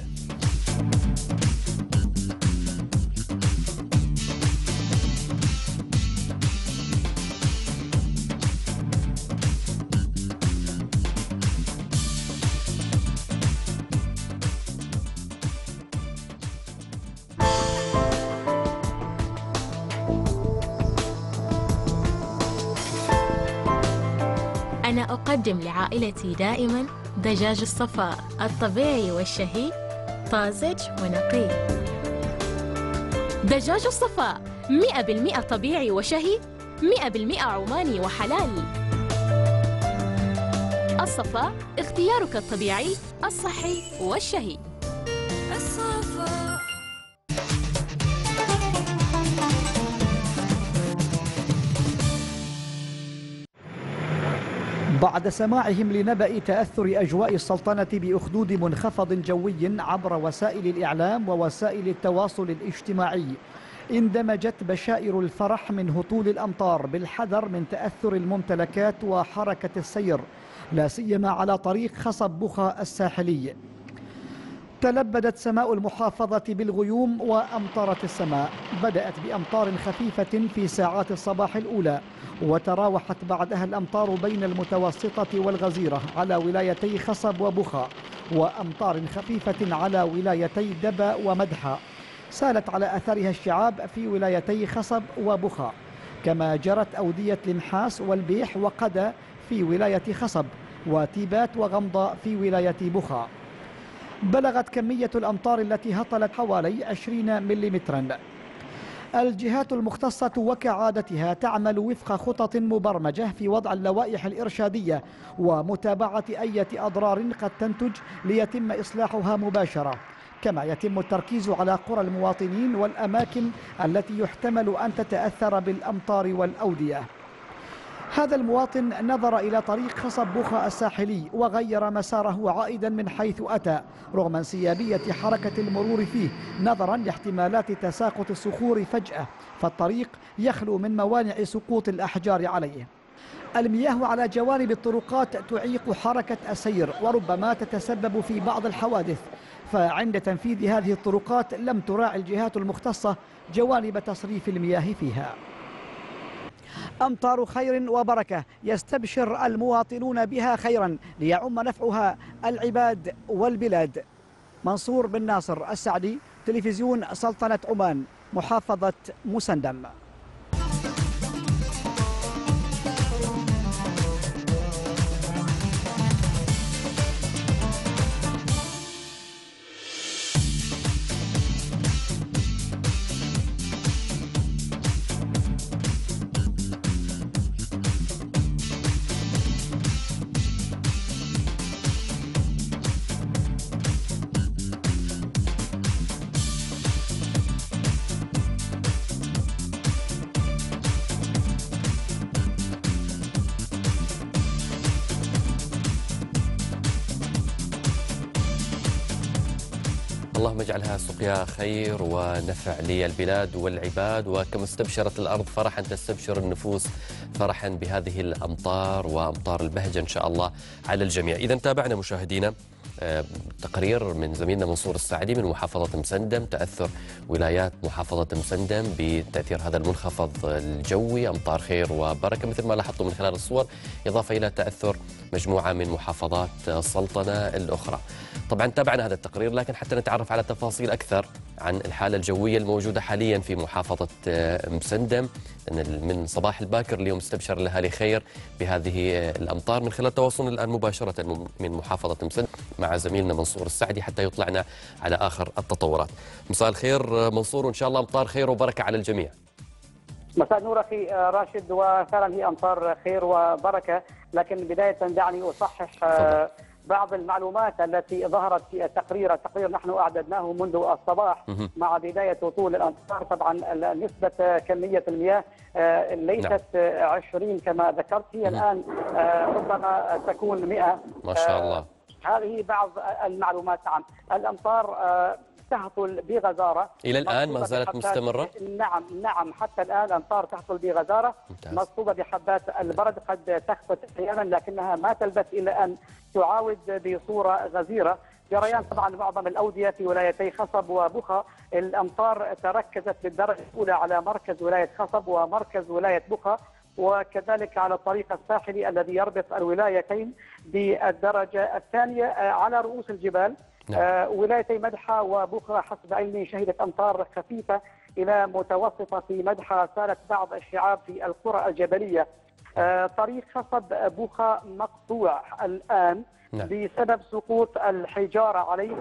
أنا أقدم لعائلتي دائما دجاج الصفاء الطبيعي والشهي، طازج ونقي. دجاج الصفاء مئة بالمئة طبيعي وشهي، مئة بالمئة عماني وحلال. الصفاء اختيارك الطبيعي الصحي والشهي. الصفاء. بعد سماعهم لنبأ تأثر أجواء السلطنة بأخدود منخفض جوي عبر وسائل الإعلام ووسائل التواصل الاجتماعي، اندمجت بشائر الفرح من هطول الأمطار بالحذر من تأثر الممتلكات وحركة السير، لا سيما على طريق خصب بخا الساحلي. تلبدت سماء المحافظة بالغيوم وأمطرت السماء، بدأت بأمطار خفيفة في ساعات الصباح الأولى، وتراوحت بعدها الأمطار بين المتوسطة والغزيرة على ولايتي خصب وبخا، وأمطار خفيفة على ولايتي دبا ومدحة. سالت على أثرها الشعاب في ولايتي خصب وبخا، كما جرت أودية لمحاس والبيح وقدا في ولاية خصب، وتيبات وغمضة في ولاية بخا. بلغت كمية الأمطار التي هطلت حوالي عشرين مليمترا. الجهات المختصة وكعادتها تعمل وفق خطط مبرمجة في وضع اللوائح الإرشادية ومتابعة أي أضرار قد تنتج ليتم إصلاحها مباشرة، كما يتم التركيز على قرى المواطنين والأماكن التي يحتمل أن تتأثر بالأمطار والأودية. هذا المواطن نظر إلى طريق خصب بخا الساحلي وغير مساره عائدا من حيث أتى، رغم انسيابية حركة المرور فيه نظرا لاحتمالات تساقط الصخور فجأة، فالطريق يخلو من موانع سقوط الأحجار عليه. المياه على جوانب الطرقات تعيق حركة السير وربما تتسبب في بعض الحوادث، فعند تنفيذ هذه الطرقات لم تراعي الجهات المختصة جوانب تصريف المياه فيها. أمطار خير وبركة يستبشر المواطنون بها خيرا ليعم نفعها العباد والبلاد. منصور بن ناصر السعدي، تلفزيون سلطنة عمان، محافظة مسندم. اللهم اجعلها سقيا خير ونفع للبلاد والعباد، وكما استبشرت الأرض فرحا تستبشر النفوس فرحا بهذه الأمطار وأمطار البهجة إن شاء الله على الجميع. إذا تابعنا مشاهدينا تقرير من زميلنا منصور السعدي من محافظة مسندم، تأثر ولايات محافظة مسندم بتأثير هذا المنخفض الجوي، أمطار خير وبركة مثل ما لاحظتوا من خلال الصور، إضافة إلى تأثر مجموعة من محافظات السلطنة الأخرى. طبعا تابعنا هذا التقرير، لكن حتى نتعرف على تفاصيل أكثر عن الحالة الجوية الموجودة حاليا في محافظة مسندم، من صباح الباكر اليوم استبشر الأهالي خير بهذه الأمطار، من خلال تواصلنا الآن مباشرة من محافظة مسندم مع زميلنا منصور السعدي حتى يطلعنا على آخر التطورات. مساء الخير منصور، وإن شاء الله أمطار خير وبركة على الجميع. مساء النور أخي راشد، وفعلا هي أمطار خير وبركة، لكن بداية دعني أصحح بعض المعلومات التي ظهرت في التقرير، التقرير نحن أعددناه منذ الصباح مع بداية هطول الأمطار. طبعا نسبة كمية المياه ليست عشرين كما ذكرت، هي الآن ربما تكون مئة ما شاء الله. هذه بعض المعلومات عن الأمطار تهطل بغزارة إلى الآن ما زالت مستمرة؟ نعم نعم حتى الآن الأمطار تهطل بغزارة مصحوبة بحبات البرد، قد تخفت أحيانا لكنها ما تلبث إلا أن تعاود بصورة غزيرة. جريان طبعا معظم الأودية في ولايتي خصب وبخا، الأمطار تركزت بالدرجة الأولى على مركز ولاية خصب ومركز ولاية بخا، وكذلك على الطريق الساحلي الذي يربط الولايتين بالدرجة الثانية على رؤوس الجبال. نعم. آه ولايتي مدحة وبخا حسب علمي شهدت أمطار خفيفة إلى متوسطة في مدحة، سالت بعض الشعاب في القرى الجبلية. آه طريق خصب بخا مقطوع الآن. نعم. بسبب سقوط الحجارة عليه،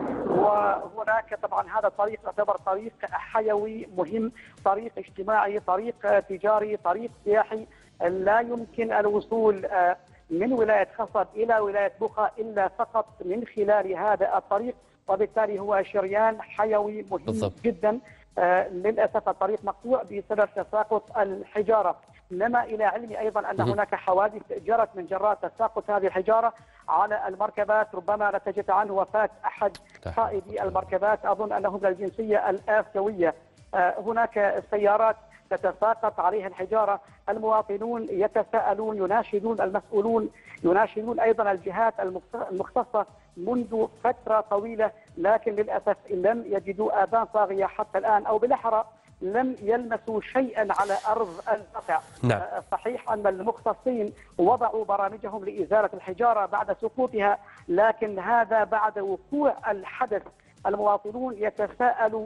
وهناك طبعا هذا الطريق يعتبر طريق حيوي مهم، طريق اجتماعي، طريق تجاري، طريق سياحي، لا يمكن الوصول آه من ولاية خصب إلى ولاية بخا إلا فقط من خلال هذا الطريق، وبالتالي هو شريان حيوي مهم بالضبط. جدا. آه للأسف الطريق مقطوع بسبب تساقط الحجارة. لما إلى علمي أيضا أن هناك حوادث جرت من جراء تساقط هذه الحجارة على المركبات، ربما نتجت عنه وفاة أحد قائدي المركبات، أظن أنه من الجنسية الآسيوية. آه هناك سيارات تتساقط عليها الحجارة، المواطنون يتساءلون، يناشدون المسؤولون، يناشدون أيضا الجهات المختصة منذ فترة طويلة، لكن للأسف لم يجدوا آذان صاغية حتى الآن، أو بالأحرى لم يلمسوا شيئا على أرض الواقع. نعم. صحيح أن المختصين وضعوا برامجهم لإزالة الحجارة بعد سقوطها، لكن هذا بعد وقوع الحدث. المواطنون يتساءلوا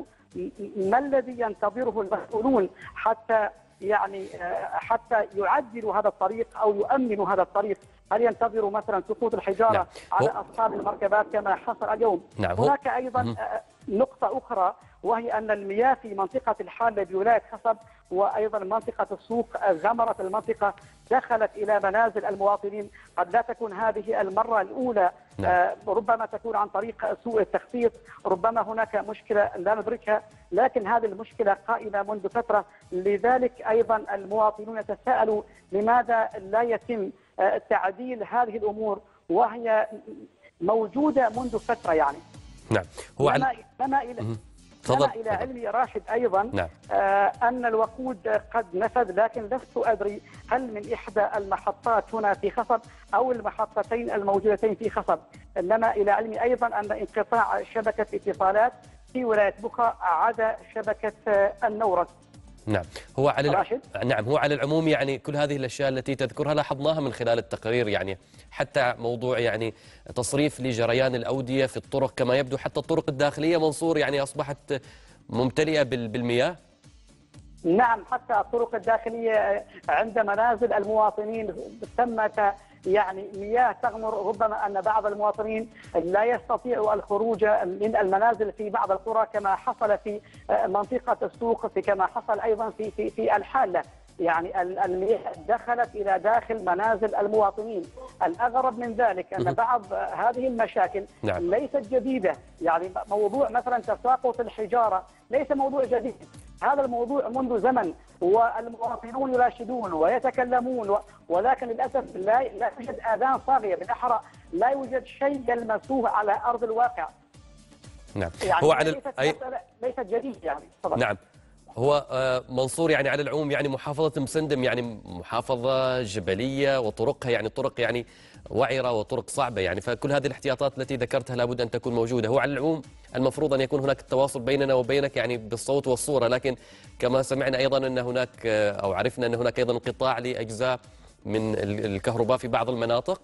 ما الذي ينتظره المسؤولون حتى يعني حتى يعدلوا هذا الطريق أو يؤمنوا هذا الطريق؟ هل ينتظروا مثلا سقوط الحجارة نعم. على أصحاب المركبات كما حصل اليوم؟ نعم. هناك أيضا م- نقطة أخرى، وهي أن المياه في منطقة الحالة بولاية خصب وأيضا منطقة السوق غمرت المنطقة، دخلت إلى منازل المواطنين. قد لا تكون هذه المرة الأولى. نعم. آه ربما تكون عن طريق سوء التخطيط، ربما هناك مشكلة لا ندركها، لكن هذه المشكلة قائمة منذ فترة. لذلك أيضا المواطنون يتساءلوا لماذا لا يتم آه تعديل هذه الأمور وهي موجودة منذ فترة يعني. نعم. هو لما, لما إلى لما إلى علمي راشد أيضا نعم. آه أن الوقود قد نفذ، لكن لست أدري هل من إحدى المحطات هنا في خصب أو المحطتين الموجودتين في خصب. لما إلى علمي أيضا أن انقطاع شبكة اتصالات في ولاية بخا عدا شبكة آه النورس. نعم. هو على الع... نعم هو على العموم يعني كل هذه الاشياء التي تذكرها لاحظناها من خلال التقرير، يعني حتى موضوع يعني تصريف لجريان الاوديه في الطرق، كما يبدو حتى الطرق الداخليه منصور يعني اصبحت ممتلئه بالمياه. نعم، حتى الطرق الداخليه عند منازل المواطنين ثمة يعني مياه تغمر، ربما أن بعض المواطنين لا يستطيعوا الخروج من المنازل في بعض القرى كما حصل في منطقة السوق، في كما حصل أيضا في في في الحالة. يعني المياه دخلت إلى داخل منازل المواطنين. الأغرب من ذلك أن بعض هذه المشاكل نعم. ليست جديدة. يعني موضوع مثلا تساقط الحجارة ليس موضوع جديد، هذا الموضوع منذ زمن والمواطنون يناشدون ويتكلمون، ولكن للأسف لا لا يوجد آذان صاغية، بالأحرى لا يوجد شيء يلمسوه على أرض الواقع. نعم. يعني هو على ليست, أي... ليست جديد يعني. طبعا. نعم. هو منصور يعني على العموم يعني محافظة مسندم يعني محافظة جبلية وطرقها يعني طرق يعني وعرة وطرق صعبة يعني، فكل هذه الاحتياطات التي ذكرتها لابد أن تكون موجودة. هو على العموم المفروض أن يكون هناك التواصل بيننا وبينك يعني بالصوت والصورة، لكن كما سمعنا أيضا أن هناك أو عرفنا أن هناك أيضا انقطاع لأجزاء من الكهرباء في بعض المناطق.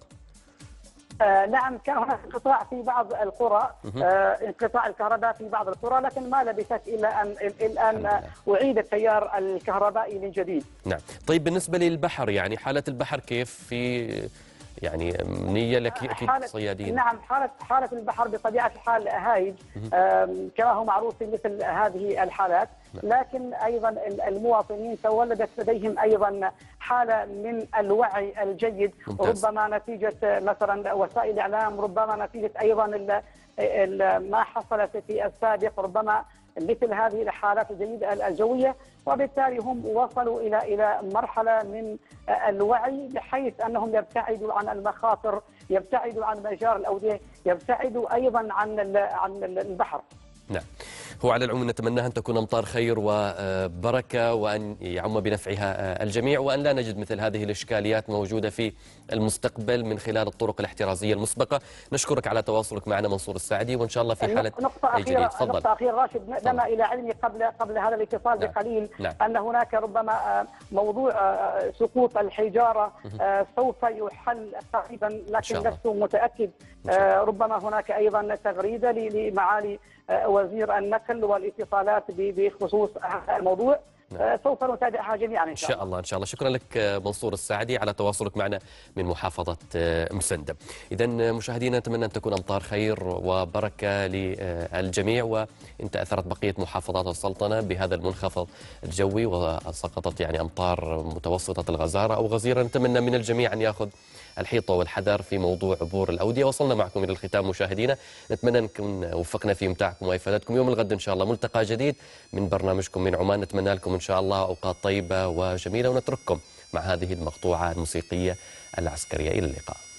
آه نعم، كان هناك انقطاع في بعض القرى، آه انقطاع الكهرباء في بعض القرى، لكن ما لبثت إلا أن الآن أعيد التيار الكهربائي من جديد. نعم. طيب بالنسبة للبحر يعني حالة البحر كيف؟ في يعني نية لك أكيد صيادين. نعم، حالة حالة البحر بطبيعة الحال هايج كما هو معروف في مثل هذه الحالات، لكن أيضا المواطنين تولدت لديهم أيضا حالة من الوعي الجيد. ممتاز. ربما نتيجة مثلا وسائل الإعلام، ربما نتيجة أيضا ال ال ما حصل في السابق، ربما مثل هذه الحالات الجيدة الجوية، وبالتالي هم وصلوا إلى إلى مرحلة من الوعي بحيث أنهم يبتعدوا عن المخاطر، يبتعدوا عن مجار الأودية، يبتعدوا أيضا عن عن البحر. نعم، هو على العموم نتمنى أن تكون أمطار خير وبركة وأن يعم بنفعها الجميع، وأن لا نجد مثل هذه الإشكاليات موجودة في المستقبل من خلال الطرق الاحترازية المسبقة. نشكرك على تواصلك معنا منصور السعدي، وإن شاء الله في حالة نقطة أي جديد. تفضل. نقطة أخيرة راشد، لما إلى علمي قبل قبل هذا الاتصال نعم. بقليل نعم. أن هناك ربما موضوع سقوط الحجارة سوف يحل قريبا، لكن لست متأكد. ربما هناك أيضا تغريدة لمعالي وزير النقل والاتصالات بخصوص هذا الموضوع. نعم. سوف نتابعها جميعا إن شاء الله. إن شاء الله إن شاء الله. شكرا لك منصور السعدي على تواصلك معنا من محافظة مسندة. إذا مشاهدينا نتمنى أن تكون أمطار خير وبركة للجميع، وإن تأثرت بقية محافظات السلطنة بهذا المنخفض الجوي وسقطت يعني أمطار متوسطة الغزارة أو غزيرة، نتمنى من الجميع أن يأخذ الحيطة والحذر في موضوع عبور الأودية. وصلنا معكم إلى الختام مشاهدينا، نتمنى نكون وفقنا في إمتاعكم وإفادتكم. يوم الغد إن شاء الله ملتقى جديد من برنامجكم من عمان، نتمنى لكم إن شاء الله أوقات طيبة وجميلة، ونترككم مع هذه المقطوعة الموسيقية العسكرية. إلى اللقاء.